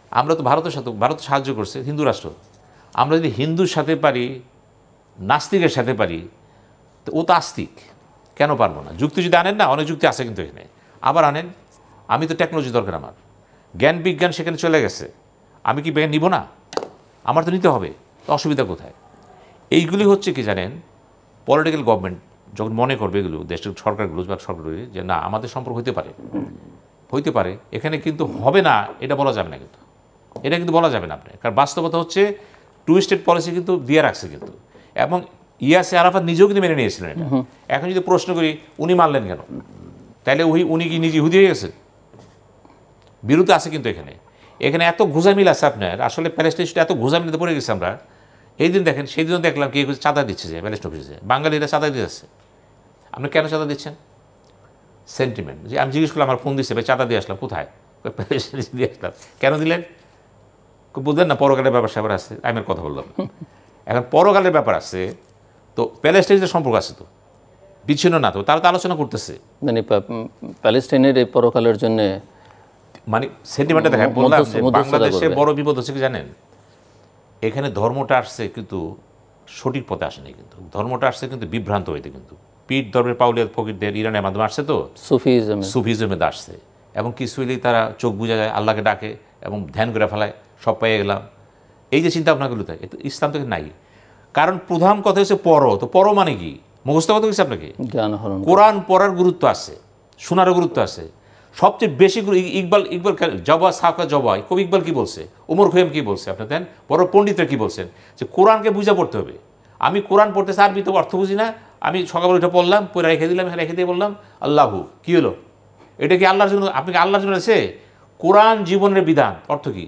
আমরা তো ভারতের সাথে, ভারত সাহায্য করছে, হিন্দু রাষ্ট্র, আমরা যদি হিন্দুর সাথে পারি, নাস্তিকের সাথে পারি, তো ও তো আস্তিক, কেন পারবো না? যুক্তি যদি আনেন না, অনেক যুক্তি আছে কিন্তু এখানে, আবার আনেন। আমি তো টেকনোলজি দরকার, আমার জ্ঞান বিজ্ঞান সেখানে চলে গেছে, আমি কি জ্ঞান নিব না? আমার তো নিতে হবে, তো অসুবিধা কোথায়? এইগুলি হচ্ছে কি জানেন, পলিটিক্যাল গভর্নমেন্ট যখন মনে করবে এগুলো, দেশের সরকারগুলো বা সরকারগুলো, যে না আমাদের সম্পর্ক হইতে পারে, হইতে পারে, এখানে কিন্তু হবে না এটা বলা যাবে না, কিন্তু এটা কিন্তু বলা যাবে না আপনি, কারণ বাস্তবতা হচ্ছে টু স্টেট পলিসি কিন্তু দিয়ে রাখছে কিন্তু, এবং ইয়াসে আরাফাত নিজেও কিন্তু মেনে নিয়েছিলেন এটা। এখন যদি প্রশ্ন করি উনি মানলেন কেন, তাইলে উনি উনি কি নিজে ইহুদি হয়ে গেছে? বিরুদ্ধে আছে কিন্তু এখানে, এখানে এত ঘুজামিল আছে আপনার, আসলে প্যালেস্টাইন এত ঘুজামিলিতে পড়ে গেছে আমরা। এই দিন দেখেন, সেই দিনও দেখলাম কি চাঁদা দিচ্ছে, যে প্যালেস্টাইন অফিসে বাঙালিরা চাঁদা দিচ্ছে। আপনি কেন চাঁদা দিচ্ছেন? সেন্টিমেন্ট। যে আমি জিজ্ঞেস করলাম, আমার ফোন দিচ্ছে, ভাই চাঁদা দিয়ে আসলাম, কোথায়? প্যালেস্টাইন দিয়ে আসলাম। কেন দিলেন? বুঝলেন না, পরকালের ব্যাপার স্যাপার আছে, আমি কথা বললাম। এখন পরকালের ব্যাপার আছে, তো প্যালেস্টাইনের সম্পর্ক আছে, তো বিচ্ছিন্ন না, তো তারা তো আলোচনা করতেছে, মানে প্যালেস্টাইনের এই পরকালের জন্য, মানে সেন্টিমেন্টটা দেখেন। বললাম যে বাংলাদেশে বড় বিপদ হচ্ছে কি জানেন, এখানে ধর্মটা আসছে কিন্তু সঠিক পথে আসেনি, কিন্তু ধর্মটা আসছে কিন্তু বিভ্রান্ত হইতে, কিন্তু পীর ধর্মের পাউলিয়া ফকিরদের ইরানের মাধ্যমে আসছে, তো সুফিজম সুফিজমে আসছে, এবং কিছু হইলেই তারা চোখ বুঝা যায়, আল্লাহকে ডাকে এবং ধ্যান করে ফেলায়, সব পেয়ে গেলাম, এই যে চিন্তা ভাবনাগুলো থাকে, ইসলাম তো নাই। কারণ প্রধান কথা হচ্ছে পর, তো পর মানে কি? মুখস্থ কথা হচ্ছে আপনাকে, কোরআন পড়ার গুরুত্ব আছে, শোনারও গুরুত্ব আছে, সবচেয়ে বেশি। ইকবাল ইকবাল জবা সাকা জবা, কবি ইকবাল কি বলছে, উমর খৈয়াম কি বলছে, আপনার দেন বড় পণ্ডিতরা কি বলছেন, যে কোরআনকে বুঝা পড়তে হবে। আমি কোরআন পড়তেছি, আরবি তো অর্থ বুঝি না, আমি সকালে উঠে পড়লাম, পরে রেখে দিলাম, রেখে দিয়ে বললাম আল্লাহু, কি হলো? এটা কি আল্লাহর জন্য? আপনি কি আল্লাহর জন্য আছে? কোরআন জীবনের বিধান, অর্থ কি?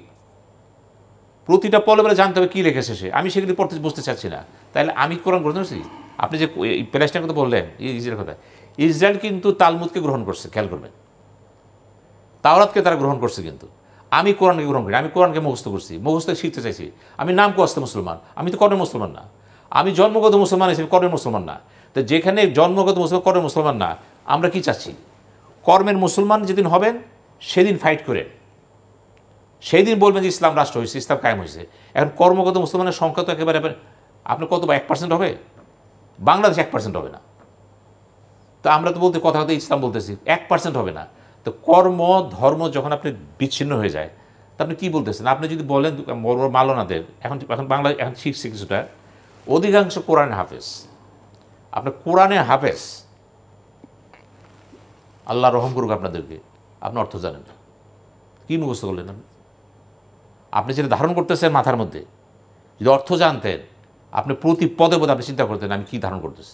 প্রতিটা পলে বলে জানতে হবে কী রেখেছে সে, আমি সেগুলি পড়তে বুঝতে চাচ্ছি না, তাহলে আমি কোরআন গ্রহণ করছি। আপনি যে প্যালেস্টাইনের কথা বললেন, ইসরায়েলের কথা, ইসরায়েল কিন্তু তালমুদকে গ্রহণ করছে, খেয়াল করবেন, তাওরাতকে তারা গ্রহণ করছে, কিন্তু আমি কোরআনকে গ্রহণ করি, আমি কোরআনকে মুখস্থ করছি, মুখস্থ শিখতে চাইছি। আমি নাম কস্তে মুসলমান, আমি তো কর্মের মুসলমান না, আমি জন্মগত মুসলমান হিসেবে কর্মের মুসলমান না। তো যেখানে জন্মগত মুসলমান, কর্মের মুসলমান না, আমরা কি চাচ্ছি? কর্মের মুসলমান যেদিন হবেন সেদিন ফাইট করে, সেই দিন বলবেন যে ইসলাম রাষ্ট্র হয়েছে, ইসলাম কায়েম হয়েছে। এখন কর্মগত মুসলমানের সংখ্যা তো একেবারে, আপনি কত বা এক পার্সেন্ট হবে? বাংলাদেশ এক পার্সেন্ট হবে না। তো আমরা তো বলতে কথা কথা ইসলাম বলতেছি, এক পার্সেন্ট হবে না। তো কর্ম ধর্ম যখন আপনি বিচ্ছিন্ন হয়ে যায়, তা আপনি কী বলতেছেন? আপনি যদি বলেন মালনাদের, এখন এখন বাংলা এখন শিখছে কিছুটা, অধিকাংশ কোরআনে হাফেজ, আপনার কোরআনে হাফেজ, আল্লাহ রহম করুক আপনাদেরকে, আপনি অর্থ জানেন না, কী মুখস্থ করলেন? আপনি আপনি যেটা ধারণ করতেছেন মাথার মধ্যে, যদি অর্থ জানতেন, আপনি প্রতি পদে পদে আপনি চিন্তা করতেন আমি কী ধারণ করতেছি।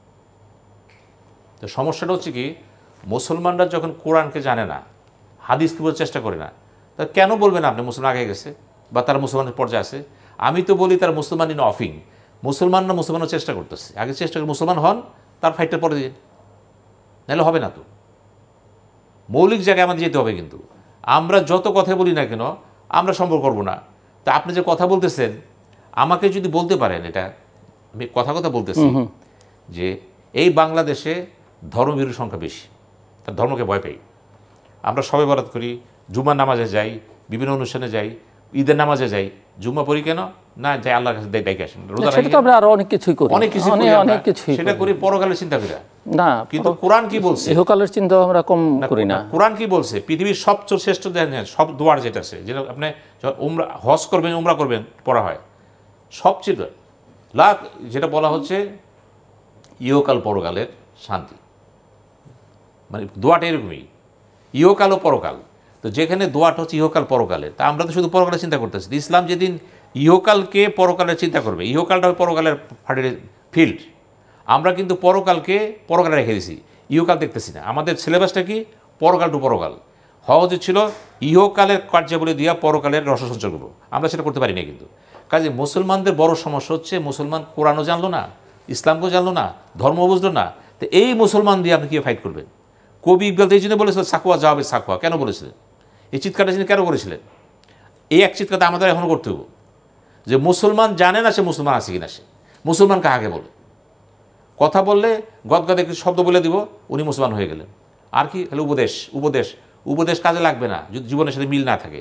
তো সমস্যাটা হচ্ছে কি, মুসলমানরা যখন কোরআনকে জানে না, হাদিসকে বোঝার চেষ্টা করে না, তা কেন বলবেন আপনি মুসলমান আগে গেছে বা তারা মুসলমানের পর্যায়ে আছে? আমি তো বলি তার মুসলমান ইন অফিং, মুসলমানরা মুসলমানের চেষ্টা করতেছে, আগে চেষ্টা করে মুসলমান হন, তার ফাইটটা পরে দিন, নাহলে হবে না। তো মৌলিক জায়গায় আমাদের যেতে হবে, কিন্তু আমরা যত কথা বলি না কেন, আমরা সম্পর্ক করবো না। তা আপনি যে কথা বলতেছেন, আমাকে যদি বলতে পারেন, এটা আমি কথা কথা বলতেছি যে এই বাংলাদেশে ধর্মভীরুর সংখ্যা বেশি, তার ধর্মকে ভয় পাই। আমরা সবে বরাত করি, জুমার নামাজে যাই, বিভিন্ন অনুষ্ঠানে যাই, ঈদের নামাজে যাই, জুম্মা পড়ি কেন না, যাই আল্লাহর কাছে ডেকে আসেন, রোজা রাখি, আমরা আরো অনেক কিছুই করি, অনেক কিছু অনেক কিছু সেটা করি পরকালের চিন্তা করি না। কিন্তু কোরআন কি বলছে? ইহকালের চিন্তা আমরা কম করি না। কোরআন কি বলছে? পৃথিবীর সবচেয়ে শ্রেষ্ঠ সব দোয়ার যেটা আছে, যেটা আপনি উমরা হজ করবেন, উমরা করবেন, পড়া হয় সবচেয়ে লাখ, যেটা বলা হচ্ছে ইহকাল পরকালের শান্তি, মানে দোয়াটা এরকমই, ইহকাল ও পরকাল। তো যেখানে দোয়াটা হচ্ছে ইহকাল পরকালের, তা আমরা তো শুধু পরকালের চিন্তা করতেছি। ইসলাম যেদিন ইহকালকে পরকালের চিন্তা করবে, ইহকালটা পরকালের ফিল্ড, আমরা কিন্তু পরকালকে পরকালে রেখে দিছি, ইহকাল দেখতেছি না। আমাদের সিলেবাসটা কি? পরকাল টু পরকাল। হওয়া উচিত ছিল ইহকালের কার্যাবলী দিয়া পরকালের রস সঞ্চয় করবো, আমরা সেটা করতে পারি না। কিন্তু কাজে মুসলমানদের বড় সমস্যা হচ্ছে, মুসলমান কোরআনও জানলো না, ইসলামকেও জানলো না, ধর্ম বুঝলো না। তো এই মুসলমান দিয়ে আপনি কী ফাইট করবেন? কবি ইকবাল এই জন্য বলেছিলেন সাকুয়া যাবে সাকুয়া, কেন বলেছিলেন? এই চিৎকারটা তিনি কেন করেছিলেন? এই এক চিৎকারটা আমাদের এখনও করতে হবে, যে মুসলমান জানে না সে মুসলমান আছে কিনা, সে মুসলমান কাহাকে বলে। কথা বললে গদগদে কিছু শব্দ বলে দিব, উনি মুসলমান হয়ে গেলেন। আর কি হলে উপদেশ, উপদেশ উপদেশ কাজে লাগবে না যদি জীবনের সাথে মিল না থাকে।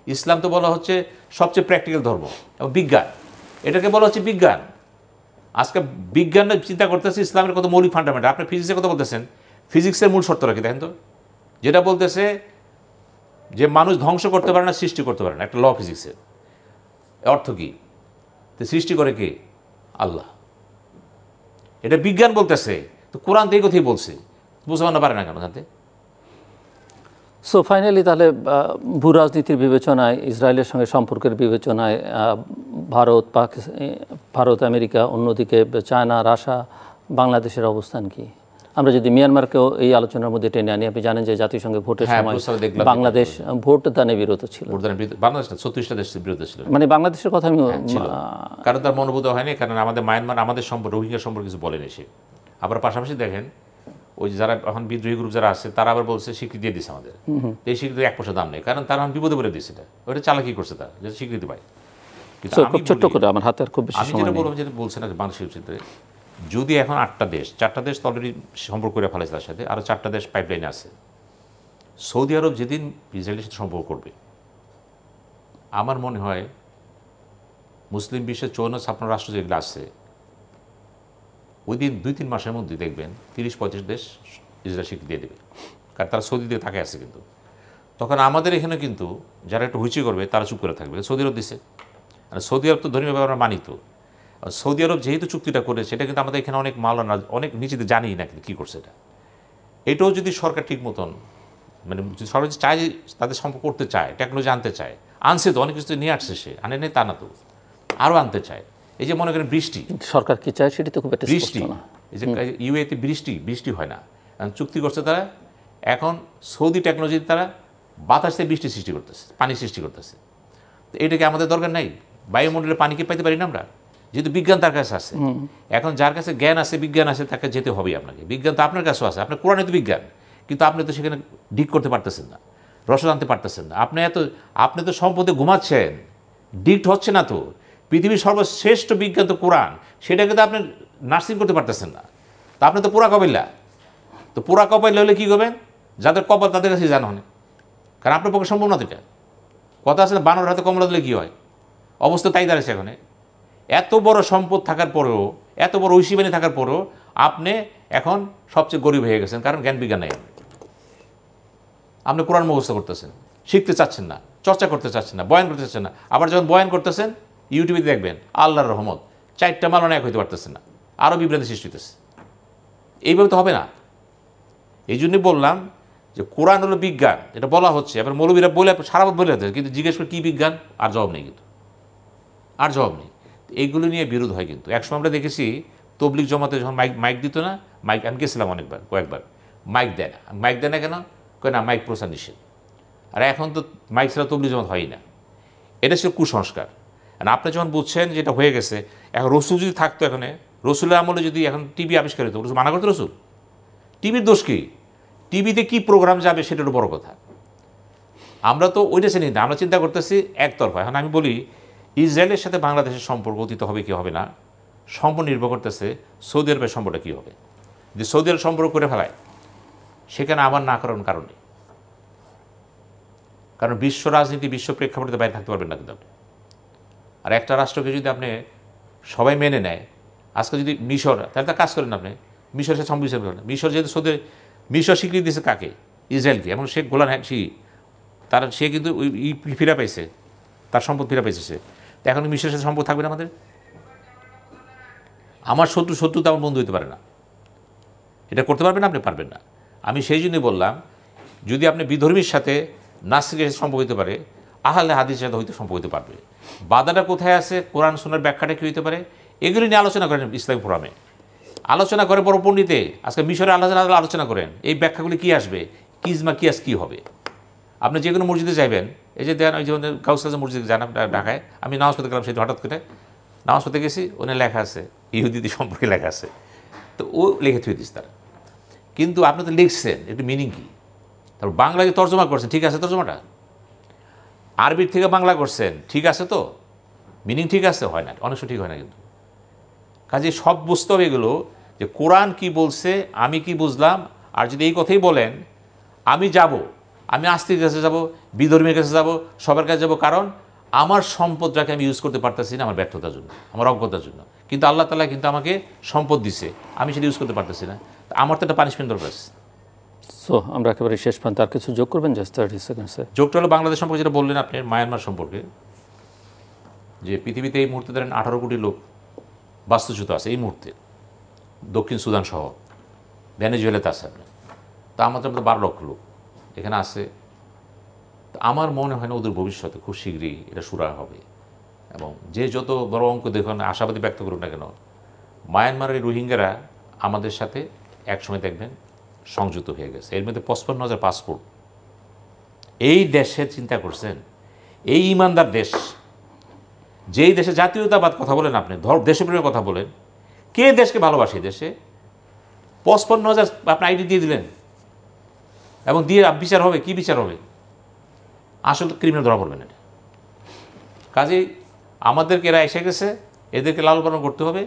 ইসলাম তো বলা হচ্ছে সবচেয়ে প্র্যাকটিক্যাল ধর্ম এবং বিজ্ঞান, এটাকে বলা হচ্ছে বিজ্ঞান। আজকে বিজ্ঞান চিন্তা করতেছে ইসলামের কত মৌলিক ফান্ডামেন্টাল। আপনি ফিজিক্সের কথা বলতেছেন, ফিজিক্সের মূল শর্ত রাখি দেখেন তো, যেটা বলতেছে যে মানুষ ধ্বংস করতে পারে না, সৃষ্টি করতে পারে না, একটা ল ফিজিক্সের। অর্থ কী? তো সৃষ্টি করে কে? আল্লাহ। এটা বিজ্ঞান বলতেছে, তো কোরআন তো এই কথাই বলছে, বুঝতে না পারে না কেন জানতে? সো ফাইনালি তাহলে ভূ রাজনীতির বিবেচনায়, ইসরায়েলের সঙ্গে সম্পর্কের বিবেচনায় ভারত, পাকিস্তান, ভারত, আমেরিকা, অন্যদিকে চায়না, রাশিয়া, বাংলাদেশের অবস্থান কি? আমরা যদি মিয়ানমারকেও এই আলোচনার মধ্যে টেনে আনি, আপনি জানেন যে জাতিসংঘের ভোটের সময় বাংলাদেশ ভোট দানে বিরত ছিল। বাংলাদেশ ছত্রিশটা দেশের বিরত ছিল, মানে বাংলাদেশের কথা আমি, কারণ তার মনোভূত হয়নি, কারণ আমাদের মায়ানমার আমাদের সম্পর্ক, রোহিঙ্গা সম্পর্কে কিছু বলেনি সে। আবার পাশাপাশি দেখেন ওই যারা এখন বিদ্রোহী গ্রুপ যারা আছে তারা আবার বলছে স্বীকৃতি দিয়ে দিচ্ছে আমাদের, এই স্বীকৃতি এক পয়সা দাম নেই, কারণ তারা এখন বিপদে পড়ে দিচ্ছে। এটা ওটা চালাকি করছে তারা, যে স্বীকৃতি পায়। খুব ছোট্ট করে আমার হাতে আর খুব বেশি আমি যেটা বললাম, যেটা বলছে না বাংলাদেশের ক্ষেত্রে, যদি এখন আটটা দেশ, চারটা দেশ তো অলরেডি সম্পর্ক করে ফেলেছে তার সাথে, আরও চারটা দেশ পাইপলাইনে আছে। সৌদি আরব যেদিন ইসরায়েলের সাথে সম্পর্ক করবে, আমার মনে হয় মুসলিম বিশ্বের চৌন্ন ছাপ্পান্ন রাষ্ট্র যেগুলো আছে, ওই দিন দুই তিন মাসের মধ্যে দেখবেন তিরিশ পঁয়ত্রিশ দেশ ইসরায়েল স্বীকৃতি দিয়ে দেবে, কারণ তারা সৌদি দিকে তাকে আছে। কিন্তু তখন আমাদের এখানে কিন্তু যারা একটু হুইচি করবে তারা চুপ করে থাকবে। সৌদি আরব দিছে, আর সৌদি আরব তো ধর্মীয় ব্যাপার আমরা মানিত। সৌদি আরব যেহেতু চুক্তিটা করেছে, এটা কিন্তু আমাদের এখানে অনেক মাওলানা অনেক নিজেদের জানি না কিন্তু কী করছে এটা। এটাও যদি সরকার ঠিক মতন, মানে সরকার চায়, তাদের সম্পর্ক করতে চায়, টেকনোলজি আনতে চায়, আনছে তো অনেক কিছু নিয়ে আসছে, সে আনে নেই তা না, তো আরও আনতে চায়। এই যে মনে করেন বৃষ্টি, সরকার কি চায় সেটি তো খুব একটা বৃষ্টি, এই যে ইউএতে বৃষ্টি বৃষ্টি হয় না, চুক্তি করছে তারা, এখন সৌদি টেকনোলজিতে তারা বাতাসে বৃষ্টি সৃষ্টি করতেছে, পানি সৃষ্টি করতেছে। তো এটাকে আমাদের দরকার নাই? বায়ুমণ্ডলে পানিকে পাইতে পারি না আমরা, যেহেতু বিজ্ঞান তার কাছে আছে। এখন যার কাছে জ্ঞান আছে, বিজ্ঞান আছে, তাকে যেতে হবে আপনাকে। বিজ্ঞান তো আপনার কাছেও আছে, আপনার কোরআনে তো বিজ্ঞান, কিন্তু আপনি তো সেখানে ডিক করতে পারতেছেন না, রসদ আনতে পারতেছেন না। আপনি এত আপনি তো সম্পদে ঘুমাচ্ছেন, ডিক্ট হচ্ছে না তো। পৃথিবীর সর্বশ্রেষ্ঠ বিজ্ঞান তো কোরআন, সেটাকে তো আপনি নার্সিং করতে পারতেছেন না। তা আপনি তো পুরা কপাইল্লা, তো পুরা কপাইল্লা হলে কী করবেন? যাদের কপাল তাদের কাছে জানা হয়, কারণ আপনার পক্ষে সম্ভব না। তো এটা কথা আছে না, বানর হাতে কমলা দিলে কী হয়, অবস্থা তাই দাঁড়াচ্ছে এখানে। এত বড় সম্পদ থাকার পরেও, এত বড় ঐশীবাণী থাকার পরেও আপনি এখন সবচেয়ে গরিব হয়ে গেছেন, কারণ জ্ঞান বিজ্ঞান নেই। আপনি কোরআন মুখস্থ করতেছেন, শিখতে চাচ্ছেন না, চর্চা করতে চাচ্ছেন না, বয়ান করতে চাচ্ছেন না। আবার যখন বয়ান করতেছেন ইউটিউবে দেখবেন আল্লাহর রহমত, চারটা মালন এক হইতে পারতেছেন না, আরও বিভ্রান্তি সৃষ্টি হইতেছে। এইভাবে তো হবে না। এই জন্যই বললাম যে কোরআন হলো বিজ্ঞান, এটা বলা হচ্ছে। এবার মৌলবীরা বলে সারা বলে হচ্ছে, কিন্তু জিজ্ঞেস করে কী বিজ্ঞান, আর জবাব নেই, কিন্তু আর জবাব নেই। এইগুলো নিয়ে বিরোধ হয়। কিন্তু একসময় আমরা দেখেছি তবলিগ জমাতে যখন মাইক মাইক দিত না, মাইক আমি গেছিলাম অনেকবার, কয়েকবার, মাইক দেয় না। মাইক দেয় না কেন? কয় না, মাইক প্রচার নিষেধ। আর এখন তো মাইক ছাড়া তবলিগ জমাত হয়ই না। এটা ছিল কুসংস্কার। আর আপনি যখন বুঝছেন যেটা হয়ে গেছে, এখন রসুল যদি থাকতো, এখানে রসুলের আমলে যদি এখন টিভি আবিষ্কার হতো, রসুল মানা করতো রসুল? টিভির দোষ কি? টিভিতে কী প্রোগ্রাম যাবে সেটা হলো বড় কথা। আমরা তো ওইটা চিনি না, আমরা চিন্তা করতেছি একতরফা। এখন আমি বলি, ইসরায়েলের সাথে বাংলাদেশের সম্পর্ক অতীত হবে কি হবে না, সম্পূর্ণ নির্ভর করতেছে সৌদি আরবের সম্পর্কটা কী হবে। যদি সৌদি আরব সম্পর্ক করে ফেলায়, সেখানে আমার না করার কারণ নেই। কারণ বিশ্ব রাজনীতি, বিশ্ব প্রেক্ষাপটে বাইরে থাকতে পারবেন না কিন্তু আপনি। আর একটা রাষ্ট্রকে যদি আপনি সবাই মেনে নেয়, আজকে যদি মিশর, তাহলে তার কাজ করেন আপনি, মিশরের সাথে সম্মিশ্রণ করেন। মিশর যেহেতু সৌদি, মিশর স্বীকৃতি দিয়েছে কাকে? ইসরায়েলকে। এবং সে গোলান হ্যাঁ সি তার সে কিন্তু ওই ফিরা পাইছে, তার সম্পদ ফিরা পাইছে সে। তো এখন মিশরের সাথে সম্পদ থাকবে না আমাদের? আমার শত্রু শত্রু তো আমার বন্ধু হতে পারে না। এটা করতে পারবেন না, আপনি পারবেন না। আমি সেই জন্যই বললাম, যদি আপনি বিধর্মীর সাথে নাস্তিকের সাথে সম্পর্ক হতে পারে, আহলে হাদিসের সাথে হইতে সম্পর্ক হতে পারবে। বাধাটা কোথায় আছে, কোরআন সুন্নাহর ব্যাখ্যাটা কী হতে পারে, এগুলি নিয়ে আলোচনা করেন ইসলামী ফোরামে, আলোচনা করে বড় পণ্ডিতে। আজকে মিশরে আলোচনা আলোচনা করেন এই ব্যাখ্যাগুলি কী আসবে, কিজমা কিয়াস কী হবে। আপনি যে কোনো মসজিদে যাইবেন, এই যে দেন ওই যে গাউসরাজ মসজিদে যান ঢাকায়, আমি নামাজ পড়তে গেলাম, সেটা হঠাৎ করে নামাজ পড়তে গেছি, ওখানে লেখা আছে ইহুদিদের সম্পর্কে লেখা আছে, তো ও লিখে থুয়ে দিস তারা। কিন্তু আপনি তো লিখছেন, একটু মিনিং কী, তারপর বাংলাকে তর্জমা করছেন, ঠিক আছে তর্জমাটা, আরবির থেকে বাংলা করছেন, ঠিক আছে তো, মিনিং ঠিক আছে, হয় না, অনেক সময় ঠিক হয় না। কিন্তু কাজে সব বুঝতে হবে এগুলো, যে কোরআন কি বলছে, আমি কি বুঝলাম। আর যদি এই কথাই বলেন, আমি যাব, আমি আস্তিকের কাছে যাব, বিধর্মীর কাছে যাব, সবার কাছে যাব, কারণ আমার সম্পদটাকে আমি ইউজ করতে পারতেছি না আমার ব্যর্থতার জন্য, আমার অজ্ঞতার জন্য। কিন্তু আল্লাহ তাআলা কিন্তু আমাকে সম্পদ দিছে, আমি সেটা ইউজ করতে পারতেছি না, আমার তো একটা পানিশমেন্ট দরকার। সো আমরা একেবারে শেষ পর্যন্ত আর কিছু যোগ করবেন জাস্ট থার্টি সেকেন্ডসে? যোগটা হলো বাংলাদেশ সম্পর্কে যেটা বললেন আপনি, মায়ানমার সম্পর্কে, যে পৃথিবীতে এই মুহূর্তে ধরেন আঠারো কোটি লোক বাস্তুচ্যুত আছে এই মুহূর্তে, দক্ষিণ সুদান সহ, ভেনেজুয়েলাতে আছে আপনি, তা আমাদের মধ্যে বারো লক্ষ লোক এখানে আছে। আমার মনে হয় না ওদের ভবিষ্যতে খুব শীঘ্রই এটা শুরু হবে, এবং যে যত বড় অঙ্ক দেখুন আশাবাদী ব্যক্ত করুক না কেন, মায়ানমারের রোহিঙ্গারা আমাদের সাথে একসময় দেখবেন সংযুক্ত হয়ে গেছে, এর মধ্যে পঁচপান্ন হাজার পাসপোর্ট। এই দেশে চিন্তা করছেন, এই ইমানদার দেশ, যেই দেশে জাতীয়তাবাদ কথা বলেন আপনি, দেশপ্রেমের কথা বলেন, কে দেশকে ভালোবাসে? দেশে পঁচপান্ন হাজার আপনি আইডি দিয়ে দিলেন, এবং দিয়ে বিচার হবে, কি বিচার হবে? আসলে ক্রিমিনাল ধরা পড়বে না। কাজেই আমাদেরকে এরা এসে গেছে, এদেরকে লালন পালন করতে হবে।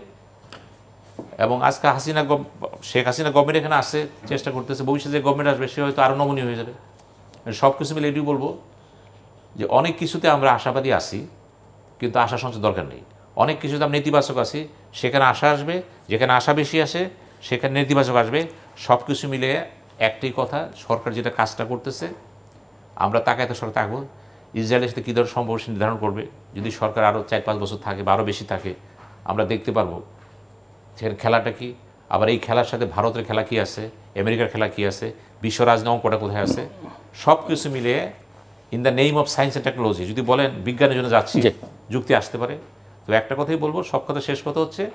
এবং আজকে হাসিনা, শেখ হাসিনা গভর্নমেন্ট এখানে আসছে, চেষ্টা করতেছে, ভবিষ্যতে যে গভর্নমেন্ট আসবে সে হয়তো আরও নমনীয় হয়ে যাবে। সব কিছু মিলে এটিও বলবো যে অনেক কিছুতে আমরা আশাবাদী আছি, কিন্তু আশা সঞ্চয় দরকার নেই। অনেক কিছুতে আমরা নেতিবাচক আছি, সেখানে আশা আসবে, যেখানে আশা বেশি আসে সেখানে নেতিবাচক আসবে। সব কিছু মিলে একটাই কথা, সরকার যেটা কাজটা করতেছে আমরা তাকায় তো সরকার থাকবো। ইসরায়েলের সাথে কী ধরনের সম্পর্ক নির্ধারণ করবে, যদি সরকার আরও চার পাঁচ বছর থাকে বা আরও বেশি থাকে, আমরা দেখতে পারবো সেখানে খেলাটা কি। আবার এই খেলার সাথে ভারতের খেলা কী আছে, আমেরিকার খেলা কী আছে, বিশ্ব রাজনীতি অঙ্কটা কোথায় আছে, সব কিছু মিলিয়ে in the name of science and technology যদি বলেন বিজ্ঞানের জন্য যাচ্ছি, যুক্তি আসতে পারে। তো একটা কথাই বলবো, সব কথা শেষ কথা হচ্ছে,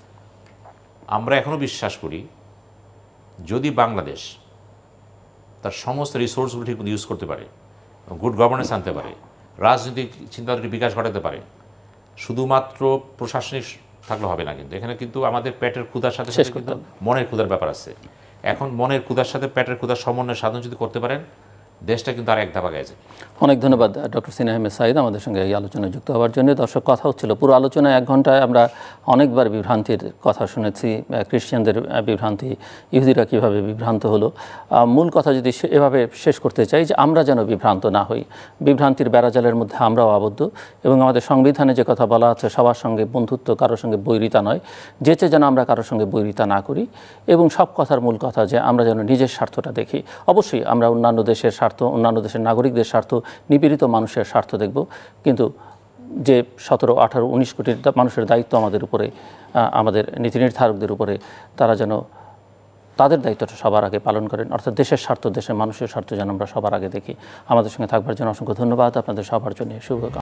আমরা এখনও বিশ্বাস করি যদি বাংলাদেশ তার সমস্ত রিসোর্সগুলো ঠিক ইউজ করতে পারে, গুড গভর্নেন্স আনতে পারে, রাজনৈতিক চিন্তাধারার বিকাশ ঘটাতে পারে, শুধুমাত্র প্রশাসনিক থাকলে হবে না। কিন্তু এখানে কিন্তু আমাদের পেটের ক্ষুধার সাথে সাথে কিন্তু মনের ক্ষুধার ব্যাপার আছে। এখন মনের ক্ষুধার সাথে পেটের ক্ষুধার সমন্বয় সাধন যদি করতে পারেন, দেশটা কিন্তু আর এক ধাপ আগে যায়। অনেক ধন্যবাদ ডক্টর সিনহা আহমেদ সাঈদ আমাদের সঙ্গে এই আলোচনায় যুক্ত হওয়ার জন্য। দর্শক, কথা হচ্ছিল পুরো আলোচনায় এক ঘন্টায় আমরা অনেকবার বিভ্রান্তির কথা শুনেছি, খ্রিস্টানদের বিভ্রান্তি, ইহুদিরা কীভাবে বিভ্রান্ত হলো। মূল কথা যদি এভাবে শেষ করতে চাই যে আমরা যেন বিভ্রান্ত না হই, বিভ্রান্তির বেড়াজালের মধ্যে আমরাও আবদ্ধ, এবং আমাদের সংবিধানে যে কথা বলা আছে সবার সঙ্গে বন্ধুত্ব, কারোর সঙ্গে বৈরিতা নয়, যেচে যেন আমরা কারোর সঙ্গে বৈরিতা না করি। এবং সব কথার মূল কথা যে আমরা যেন নিজের স্বার্থটা দেখি। অবশ্যই আমরা অন্যান্য দেশের স্বার্থ, অন্যান্য দেশের নাগরিকদের স্বার্থ, নিপীড়িত মানুষের স্বার্থ দেখব, কিন্তু যে সতেরো আঠারো উনিশ কোটি মানুষের দায়িত্ব আমাদের উপরে, আমাদের নীতি নির্ধারকদের উপরে, তারা যেন তাদের দায়িত্বটা সবার আগে পালন করেন, অর্থাৎ দেশের স্বার্থ, দেশের মানুষের স্বার্থ যেন আমরা সবার আগে দেখি। আমাদের সঙ্গে থাকবার জন্য অসংখ্য ধন্যবাদ। আপনাদের সবার জন্য শুভকামনা।